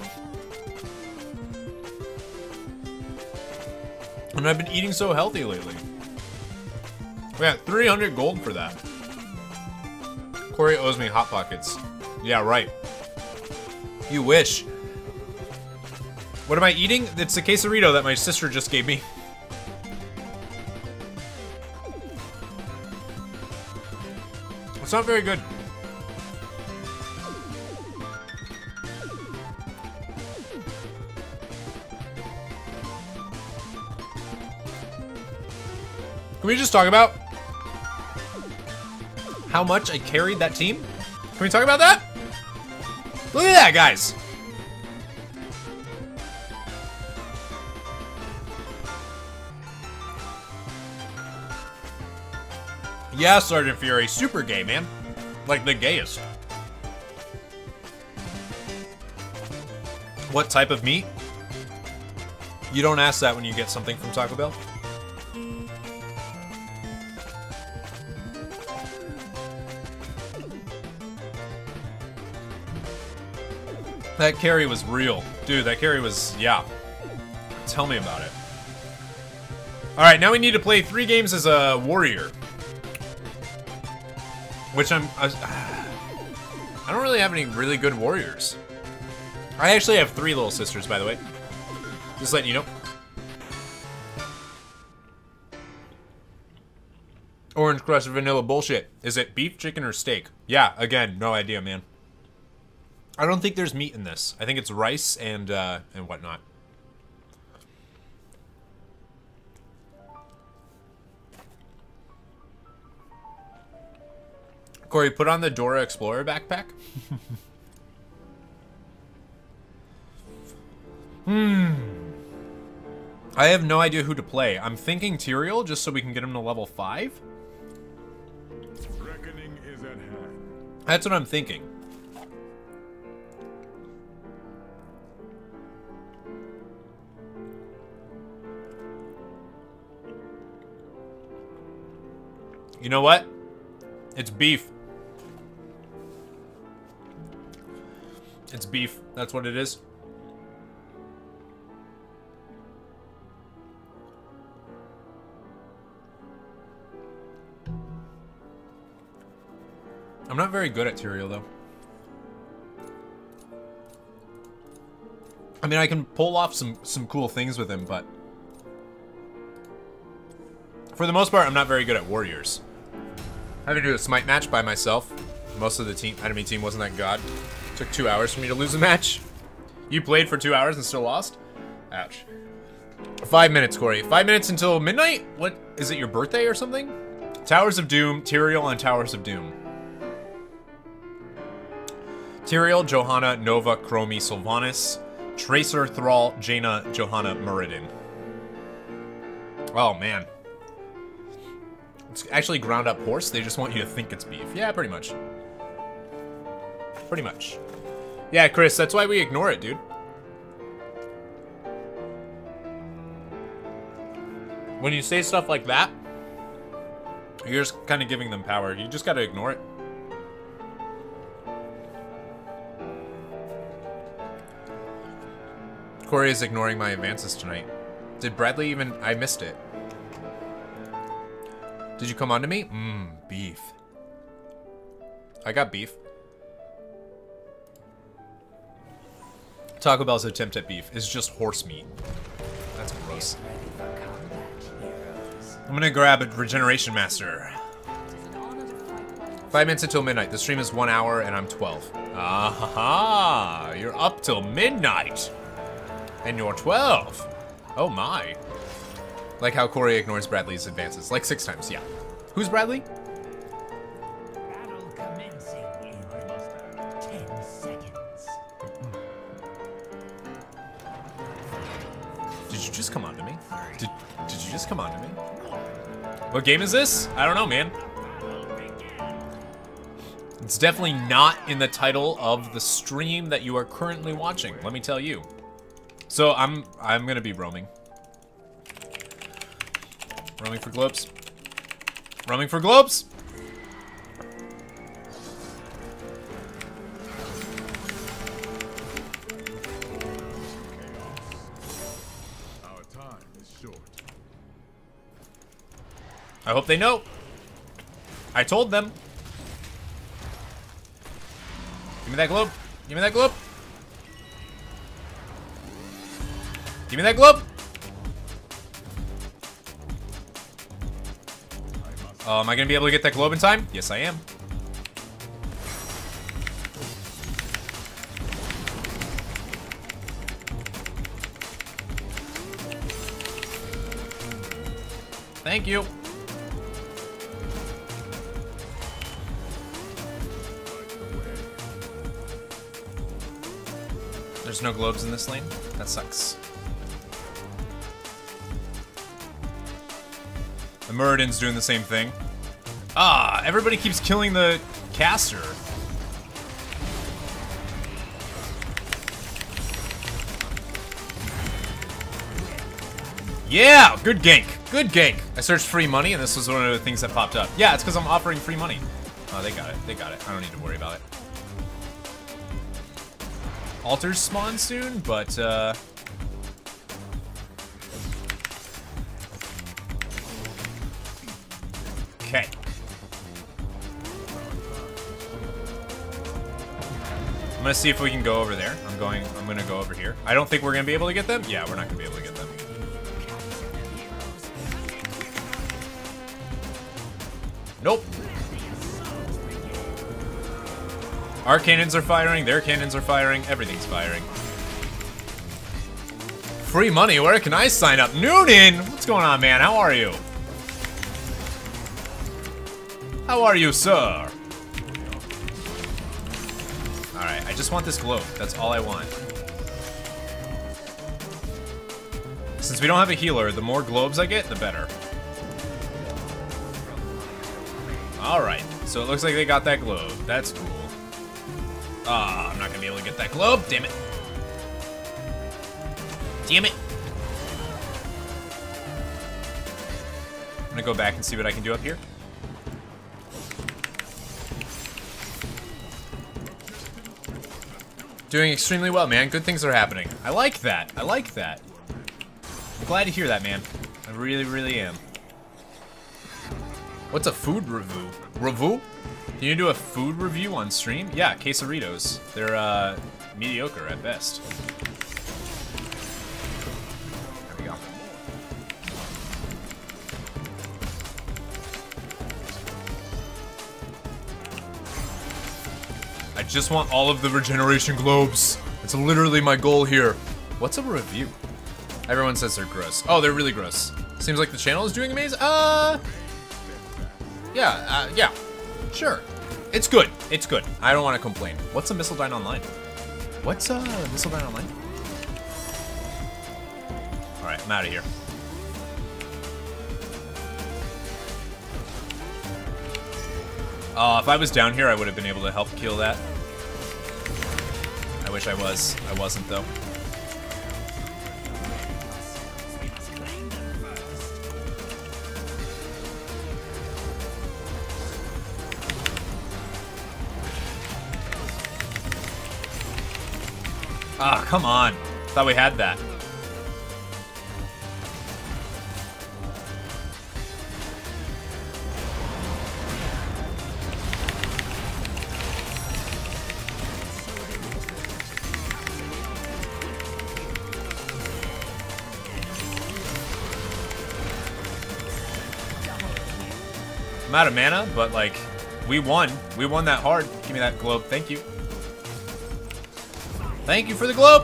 Speaker 1: And I've been eating so healthy lately. We got three hundred gold for that. Corey owes me Hot Pockets. Yeah, right. You wish. What am I eating? It's a quesarito that my sister just gave me. It's not very good. Can we just talk about how much I carried that team? Can we talk about that? Look at that, guys. Yeah, Sergeant Fury, super gay, man. Like the gayest. What type of meat? You don't ask that when you get something from Taco Bell. That carry was real. Dude, that carry was, yeah. Tell me about it. Alright, now we need to play three games as a warrior. Which I'm... I, I don't really have any really good warriors. I actually have three little sisters, by the way. Just letting you know. Orange Crush vanilla bullshit. Is it beef, chicken, or steak? Yeah, again, no idea, man. I don't think there's meat in this. I think it's rice and uh, and whatnot. Corey, put on the Dora Explorer backpack. Hmm. I have no idea who to play. I'm thinking Tyrael just so we can get him to level five.
Speaker 3: Reckoning is at hand.
Speaker 1: That's what I'm thinking. You know what? It's beef. It's beef. That's what it is. I'm not very good at Tyrael, though. I mean, I can pull off some, some cool things with him, but... for the most part, I'm not very good at warriors. I had to do a smite match by myself. Most of the team, enemy team wasn't that god. Took two hours for me to lose a match. You played for two hours and still lost? Ouch. Five minutes, Corey. Five minutes until midnight? What, is it your birthday or something? Towers of Doom, Tyrael on Towers of Doom. Tyrael, Johanna, Nova, Chromie, Sylvanas, Tracer, Thrall, Jaina, Johanna, Muradin. Oh, man. It's actually ground up horse. They just want you to think it's beef. Yeah, pretty much. Pretty much. Yeah, Chris, that's why we ignore it, dude. When you say stuff like that, you're just kind of giving them power. You just gotta ignore it. Corey is ignoring my advances tonight. Did Bradley even... I missed it. Did you come on to me? Mmm, beef. I got beef. Taco Bell's attempt at beef is just horse meat. That's gross. I'm gonna grab a Regeneration Master. Five minutes until midnight. The stream is one hour and I'm twelve. Ah, you're up till midnight. And you're twelve. Oh my. Like how Corey ignores Bradley's advances. Like six times, yeah. Who's Bradley?
Speaker 4: Battle commencing in ten seconds.
Speaker 1: Did you just come on to me? Did, did you just come on to me? What game is this? I don't know, man. It's definitely not in the title of the stream that you are currently watching, let me tell you. So I'm I'm gonna be roaming. Roaming for globes. Roaming for globes!
Speaker 3: Our time is short.
Speaker 1: I hope they know. I told them. Give me that globe. Give me that globe. Give me that globe. Oh, am I gonna be able to get that globe in time? Yes, I am. Thank you. There's no globes in this lane? That sucks. The Muradin's doing the same thing. Ah, everybody keeps killing the caster. Yeah, good gank. Good gank. I searched free money and this was one of the things that popped up. Yeah, it's because I'm offering free money. Oh, they got it. They got it. I don't need to worry about it. Altars spawn soon, but uh... okay. I'm gonna see if we can go over there. I'm going, I'm gonna go over here. I don't think we're gonna be able to get them. Yeah, we're not gonna be able to get them. Nope. Our cannons are firing, their cannons are firing, everything's firing. Free money, where can I sign up? Noonan! What's going on, man? How are you? How are you, sir? Alright, I just want this globe. That's all I want. Since we don't have a healer, the more globes I get, the better. Alright, so it looks like they got that globe. That's cool. Ah, I'm not gonna be able to get that globe. Damn it. Damn it. I'm gonna go back and see what I can do up here. Doing extremely well, man. Good things are happening. I like that. I like that. I'm glad to hear that, man. I really, really am. What's a food review? Review? Can you do a food review on stream? Yeah, quesaritos. They're uh, mediocre at best. There we go. I just want all of the regeneration globes. It's literally my goal here. What's a review? Everyone says they're gross. Oh, they're really gross. Seems like the channel is doing amazing. Uh, yeah, uh, yeah. Sure. It's good. It's good. I don't want to complain. What's a Missile Dine Online? What's a uh, Missile Dine Online? Alright, I'm out of here. Uh, if I was down here, I would have been able to help kill that. I wish I was. I wasn't, though. Ah, come on. Thought we had that. I'm out of mana, but like, we won. We won that hard. Give me that globe. Thank you. Thank you for the globe.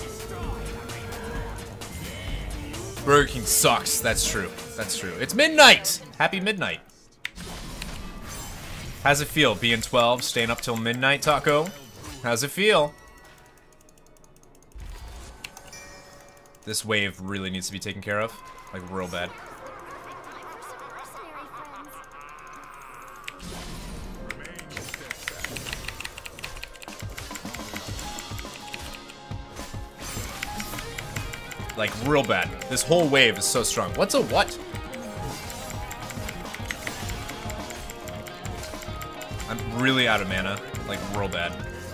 Speaker 1: Burger King sucks. That's true. That's true. It's midnight. Happy midnight. How's it feel being twelve, staying up till midnight, Taco? How's it feel? This wave really needs to be taken care of. Like, real bad. Like, real bad. This whole wave is so strong. What's a what? I'm really out of mana. Like, real bad.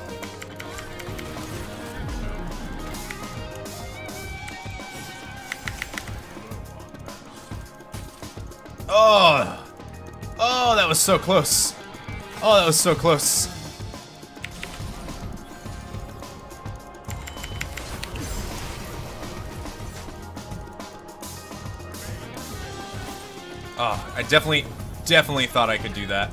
Speaker 1: Oh! Oh, that was so close. Oh, that was so close. Oh, I definitely, definitely thought I could do that.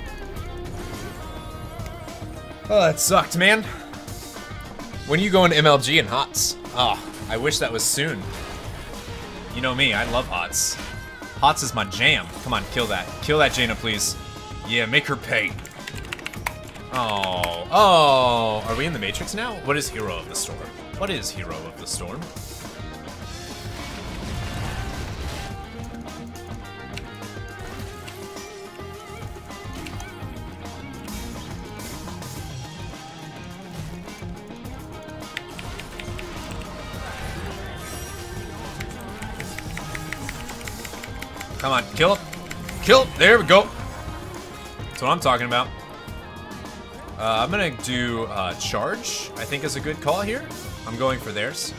Speaker 1: Oh, that sucked, man. When are you going to M L G and HOTS? Oh, I wish that was soon. You know me, I love HOTS. HOTS is my jam. Come on, kill that. Kill that Jaina, please. Yeah, make her pay. Oh, oh. Are we in the Matrix now? What is Hero of the Storm? What is Hero of the Storm? Come on, kill it. Kill it. There we go. That's what I'm talking about. Uh, I'm gonna do uh, charge, I think is a good call here. I'm going for theirs.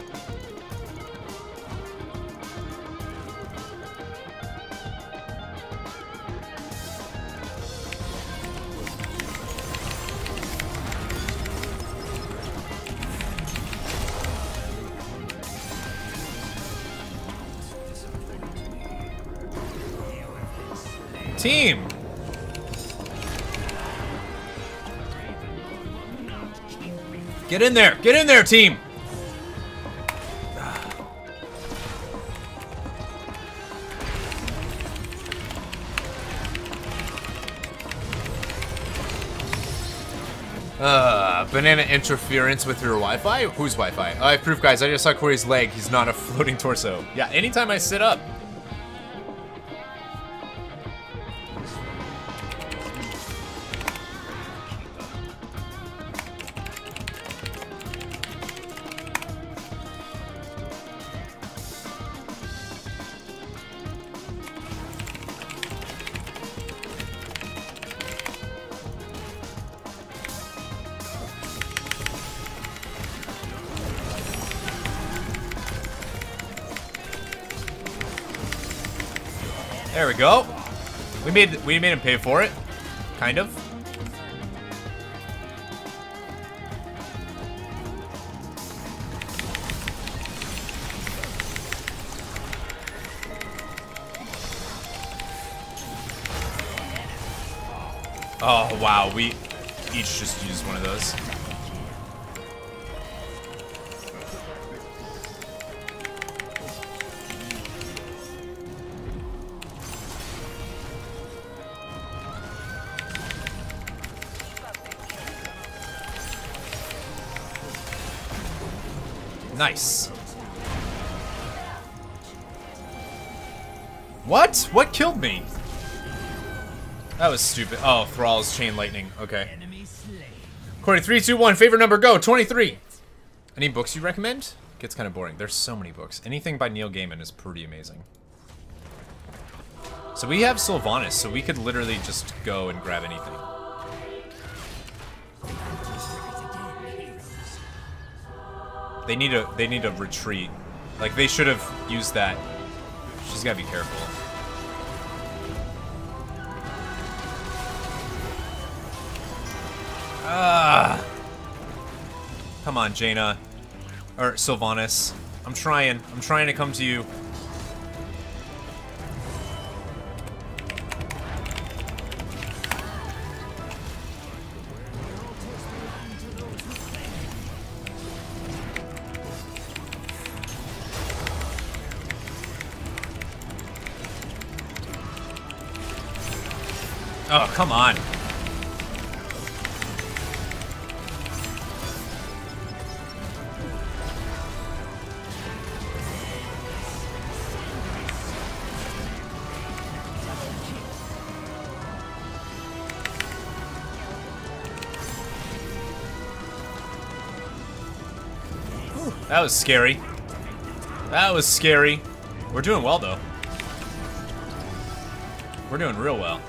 Speaker 1: Team! Get in there! Get in there, team! Uh, banana interference with your Wi-Fi? Whose Wi-Fi? I have proof, guys. I just saw Corey's leg. He's not a floating torso. Yeah, anytime I sit up. There we go. We made we made him pay for it, kind of. Oh wow, we each just used one of those. Nice. What? What killed me? That was stupid. Oh, Thrall's Chain Lightning. Okay. Corey, three, two, one. Favorite number, go. twenty-three. Any books you recommend? Gets kind of boring. There's so many books. Anything by Neil Gaiman is pretty amazing. So we have Sylvanas, so we could literally just go and grab anything. They need a they need a retreat. Like they should have used that. She's gotta be careful. Ah. Come on, Jaina. Or Sylvanas. I'm trying. I'm trying to come to you. Oh, come on. That was scary. That was scary. We're doing well, though. We're doing real well.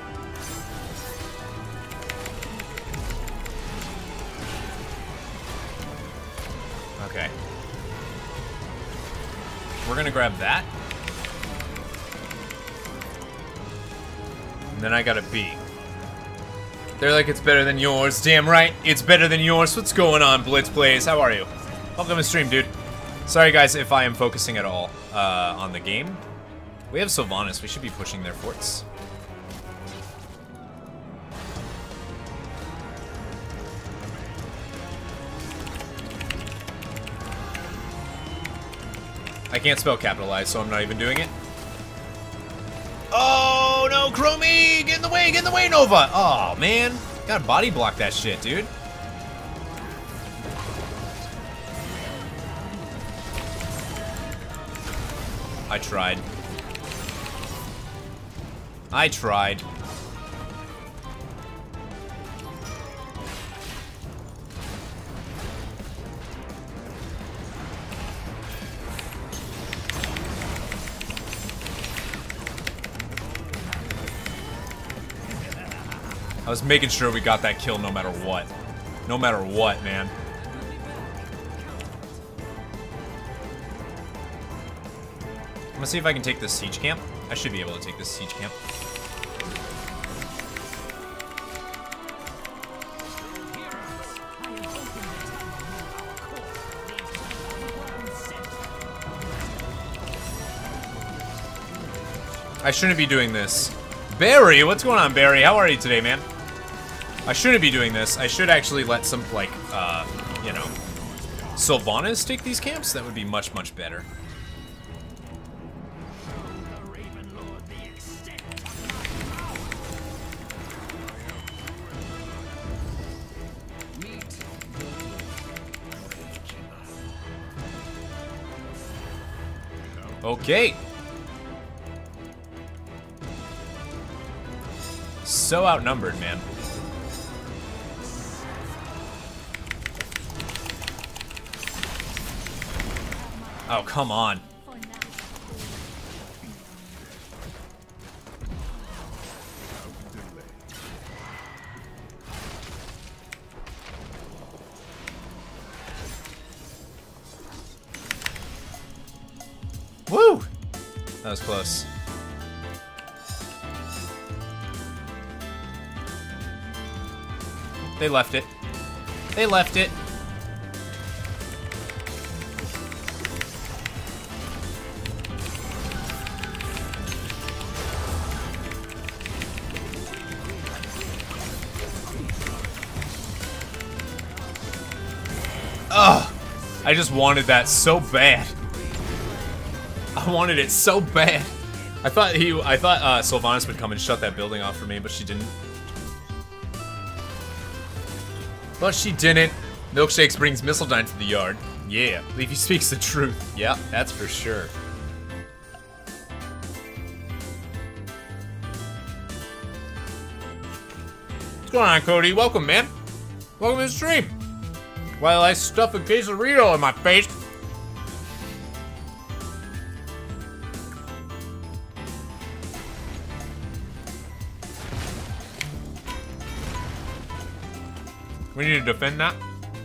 Speaker 1: Okay. We're gonna grab that. And then I got a B. They're like, it's better than yours. Damn right, it's better than yours. What's going on, Blitz Plays? How are you? Welcome to stream, dude. Sorry, guys, if I am focusing at all uh, on the game. We have Sylvanas. We should be pushing their forts. I can't spell capitalize, so I'm not even doing it. Oh, no, Chromie! Get in the way, get in the way, Nova! Oh, man. Gotta body block that shit, dude. I tried. I tried. I was making sure we got that kill no matter what. No matter what, man. I'm gonna see if I can take this siege camp. I should be able to take this siege camp. I shouldn't be doing this. Barry, what's going on, Barry? How are you today, man? I shouldn't be doing this. I should actually let some, like, uh, you know, Sylvanas take these camps. That would be much, much better. Okay. So outnumbered, man. Oh, come on. Woo! That was close. They left it. They left it. Ugh. I just wanted that so bad. I wanted it so bad. I thought he, I thought uh, Sylvanas would come and shut that building off for me, but she didn't. But she didn't. Milkshakes brings Mistledine to the yard. Yeah, Leafy speaks the truth. Yeah, that's for sure. What's going on, Cody? Welcome, man. Welcome to the stream. While I stuff a quesarito in my face. We need to defend that.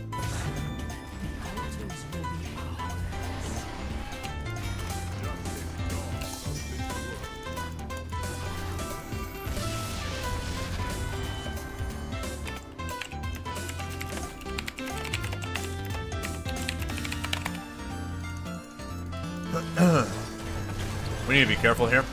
Speaker 1: We need to be careful here.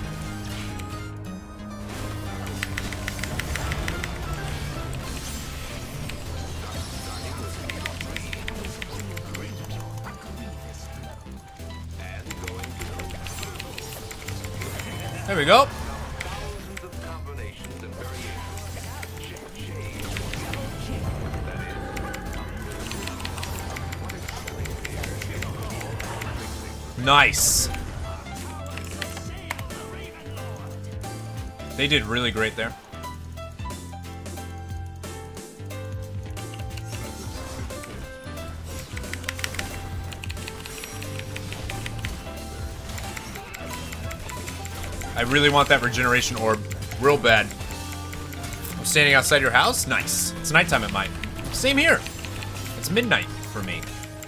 Speaker 1: There we go. Nice. They did really great there. I really want that regeneration orb real bad. I'm standing outside your house? Nice. It's nighttime at mine. Same here. It's midnight for me.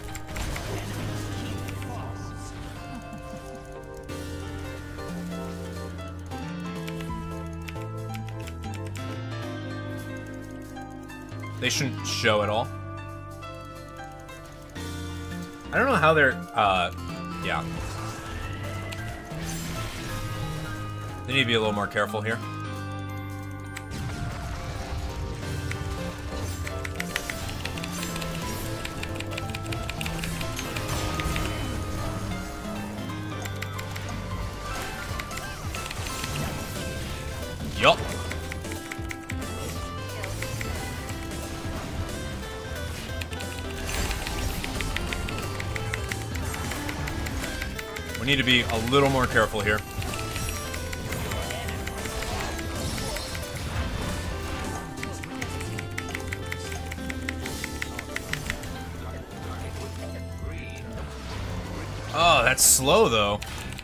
Speaker 1: They shouldn't show at all. I don't know how they're, uh, yeah. They need to be a little more careful here. Yup. We need to be a little more careful here. Oh, that's slow though.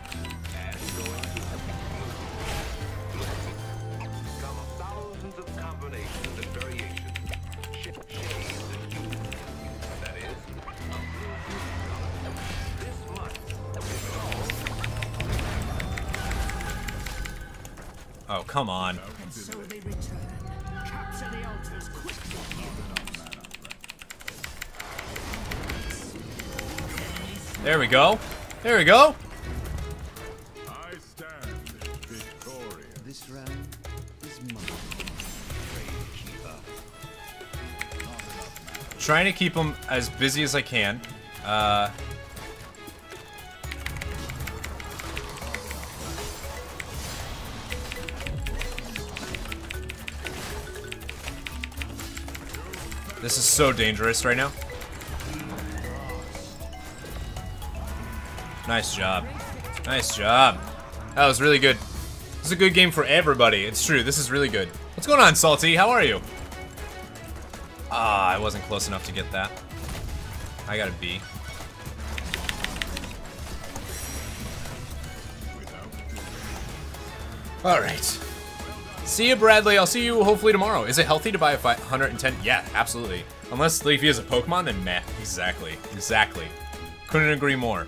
Speaker 1: Oh, come on.
Speaker 2: And so they return. Capture the altars quickly.
Speaker 1: There we go. There we go.
Speaker 3: I stand victorious.
Speaker 2: This round is mine.
Speaker 1: Trying to keep them as busy as I can. Uh... This is so dangerous right now. Nice job. Nice job. That was really good. This is a good game for everybody. It's true. This is really good. What's going on, Salty? How are you? Ah, I wasn't close enough to get that. I got a B. All right. See you, Bradley. I'll see you hopefully tomorrow. Is it healthy to buy a one hundred ten? Yeah, absolutely. Unless Leafy is a Pokemon, then meh. Exactly. Exactly. Couldn't agree more.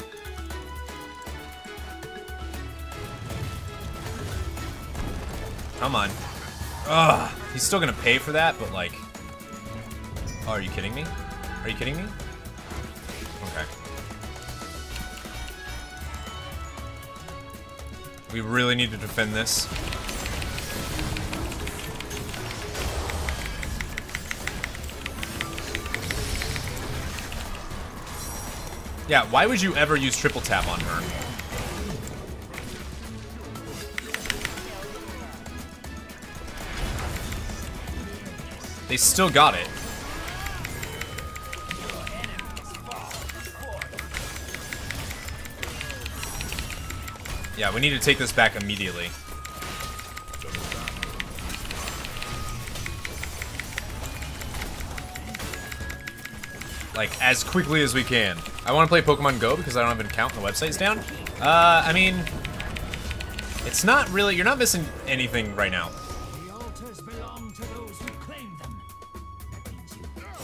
Speaker 1: Come on. Ugh. He's still gonna pay for that, but like... Oh, are you kidding me? Are you kidding me? Okay. We really need to defend this. Yeah, why would you ever use triple tap on her? They still got it. Yeah, we need to take this back immediately. Like, as quickly as we can. I want to play Pokemon Go because I don't have an account and the website's down. Uh, I mean... It's not really... You're not missing anything right now.
Speaker 2: The altars belong to those who claim them. That means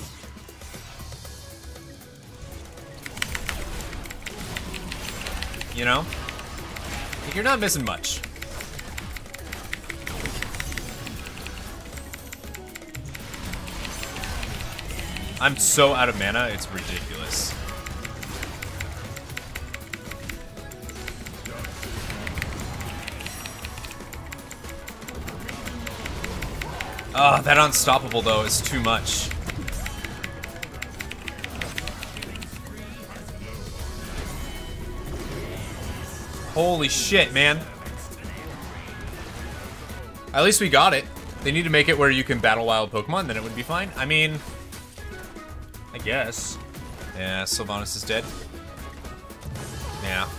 Speaker 2: you.
Speaker 1: You know? Like, you're not missing much. I'm so out of mana, it's ridiculous. Oh, that unstoppable though is too much. Holy shit, man. At least we got it. They need to make it where you can battle wild Pokemon, then it would be fine. I mean... I guess. Yeah, Sylvanus is dead. Yeah.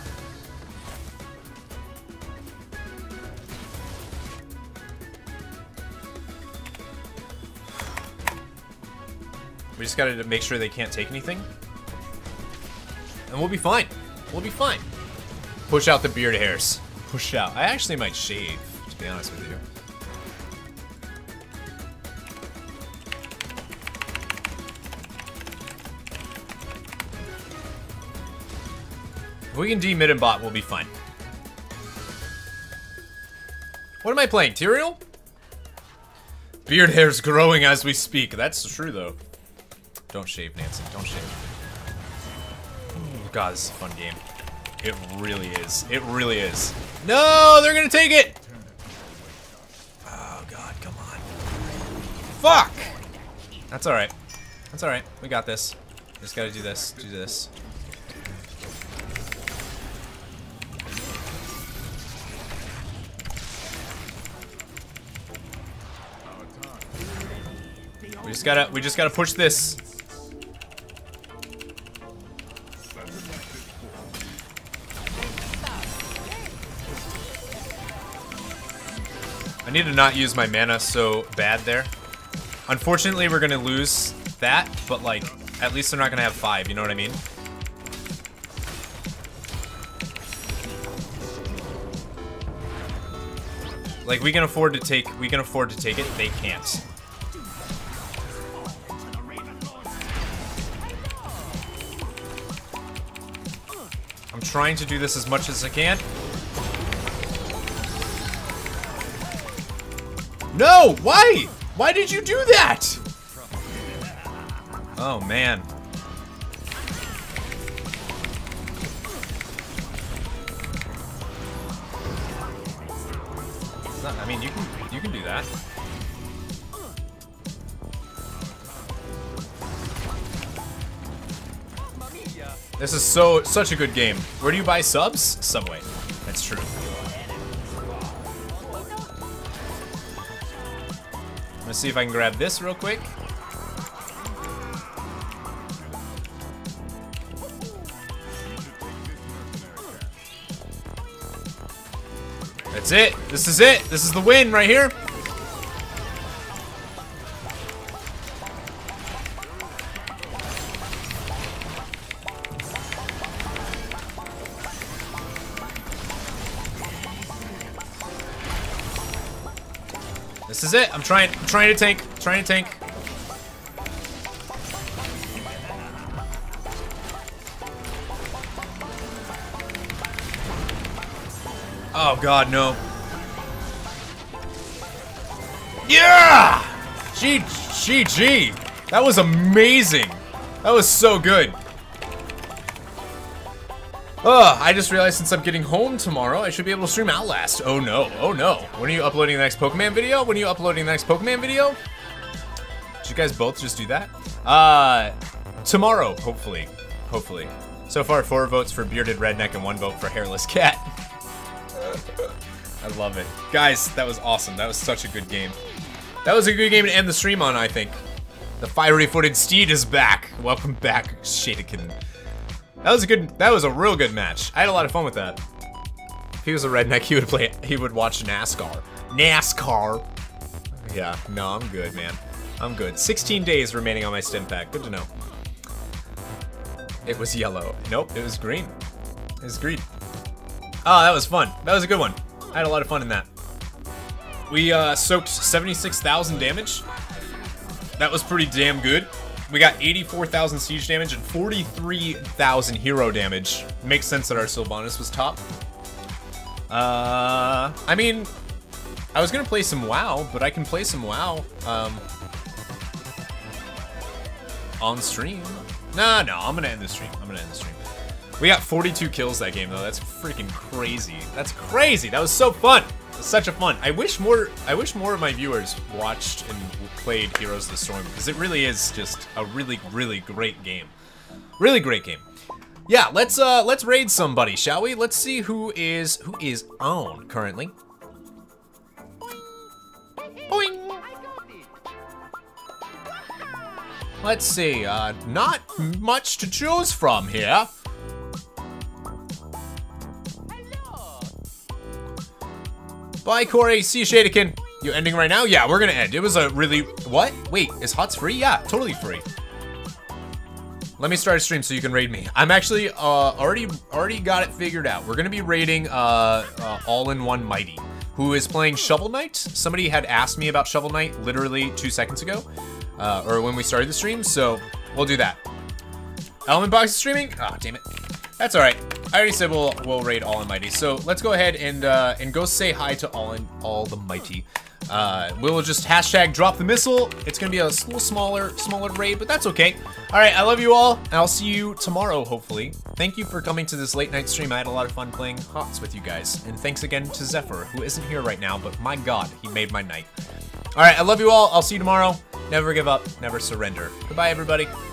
Speaker 1: We just gotta make sure they can't take anything. And we'll be fine. We'll be fine. Push out the beard hairs. push out. I actually might shave, to be honest with you. If we can D-mid and bot, we'll be fine. What am I playing? Tyrael? Beard hair's growing as we speak. That's true, though. Don't shave, Nancy. Don't shave. God, this is a fun game. It really is. It really is. No, they're gonna take it! Oh, God, come on. Fuck! That's alright. That's alright. We got this. Just gotta do this. Do this. We just gotta, we just gotta push this. I need to not use my mana so bad there. Unfortunately, we're gonna lose that, but like, at least they're not gonna have five, you know what I mean? Like, we can afford to take, we can afford to take it, they can't. I'm trying to do this as much as I can. No! Why? Why did you do that? Oh, man. It's not, I mean, you can you can do that. This is so such a good game. Where do you buy subs? Subway. That's true. I'm gonna see if I can grab this real quick. That's it. This is it. This is the win right here. This is it. I'm trying. I'm trying to tank. Trying to tank. Oh God, no. Yeah! G G G. That was amazing. That was so good. Ugh, I just realized since I'm getting home tomorrow, I should be able to stream Outlast. Oh no, oh no. When are you uploading the next Pokemon video? When are you uploading the next Pokemon video? Did you guys both just do that? Uh, tomorrow, hopefully. Hopefully. So far, four votes for Bearded Redneck and one vote for Hairless Cat. I love it. Guys, that was awesome. That was such a good game. That was a good game to end the stream on, I think. The fiery-footed steed is back. Welcome back, Shadekin. That was a good, that was a real good match. I had a lot of fun with that. If he was a redneck, he would play, he would watch NASCAR. NASCAR. Yeah, no, I'm good, man. I'm good. sixteen days remaining on my stim pack. Good to know. It was yellow. Nope, it was green. It was green. Oh, that was fun. That was a good one. I had a lot of fun in that. We uh, soaked seventy-six thousand damage. That was pretty damn good. We got eighty-four thousand siege damage and forty-three thousand hero damage. Makes sense that our Sylvanas was top. Uh, I mean, I was gonna play some WoW, but I can play some WoW um, on stream. Nah, no, I'm gonna end the stream. I'm gonna end the stream. We got forty-two kills that game though. That's freaking crazy. That's crazy. That was so fun. It was such a fun. I wish more. I wish more of my viewers watched and played Heroes of the Storm because it really is just a really, really great game. Really great game. Yeah, let's uh, let's raid somebody, shall we? Let's see who is who is on currently. Boing. Let's see. Uh, not much to choose from here. Bye, Corey. See you, Shadekin. You ending right now? Yeah, we're gonna end. It was a really... What? Wait, is H O T S free? Yeah, totally free. let me start a stream so you can raid me. I'm actually uh, already already got it figured out. We're gonna be raiding uh, uh, All-in-One Mighty, who is playing Shovel Knight. Somebody had asked me about Shovel Knight literally two seconds ago, uh, or when we started the stream, so we'll do that. Element Box is streaming? Ah, oh, damn it. That's all right. I already said we'll we'll raid All in Mighty. So let's go ahead and uh, and go say hi to All in All the Mighty. Uh, we'll just hashtag drop the missile. It's gonna be a little smaller smaller raid, but that's okay. All right, I love you all, and I'll see you tomorrow hopefully. Thank you for coming to this late night stream. I had a lot of fun playing H O T S with you guys, and thanks again to Zephyr, who isn't here right now, but my God, he made my night. All right, I love you all. I'll see you tomorrow. Never give up, never surrender. Goodbye, everybody.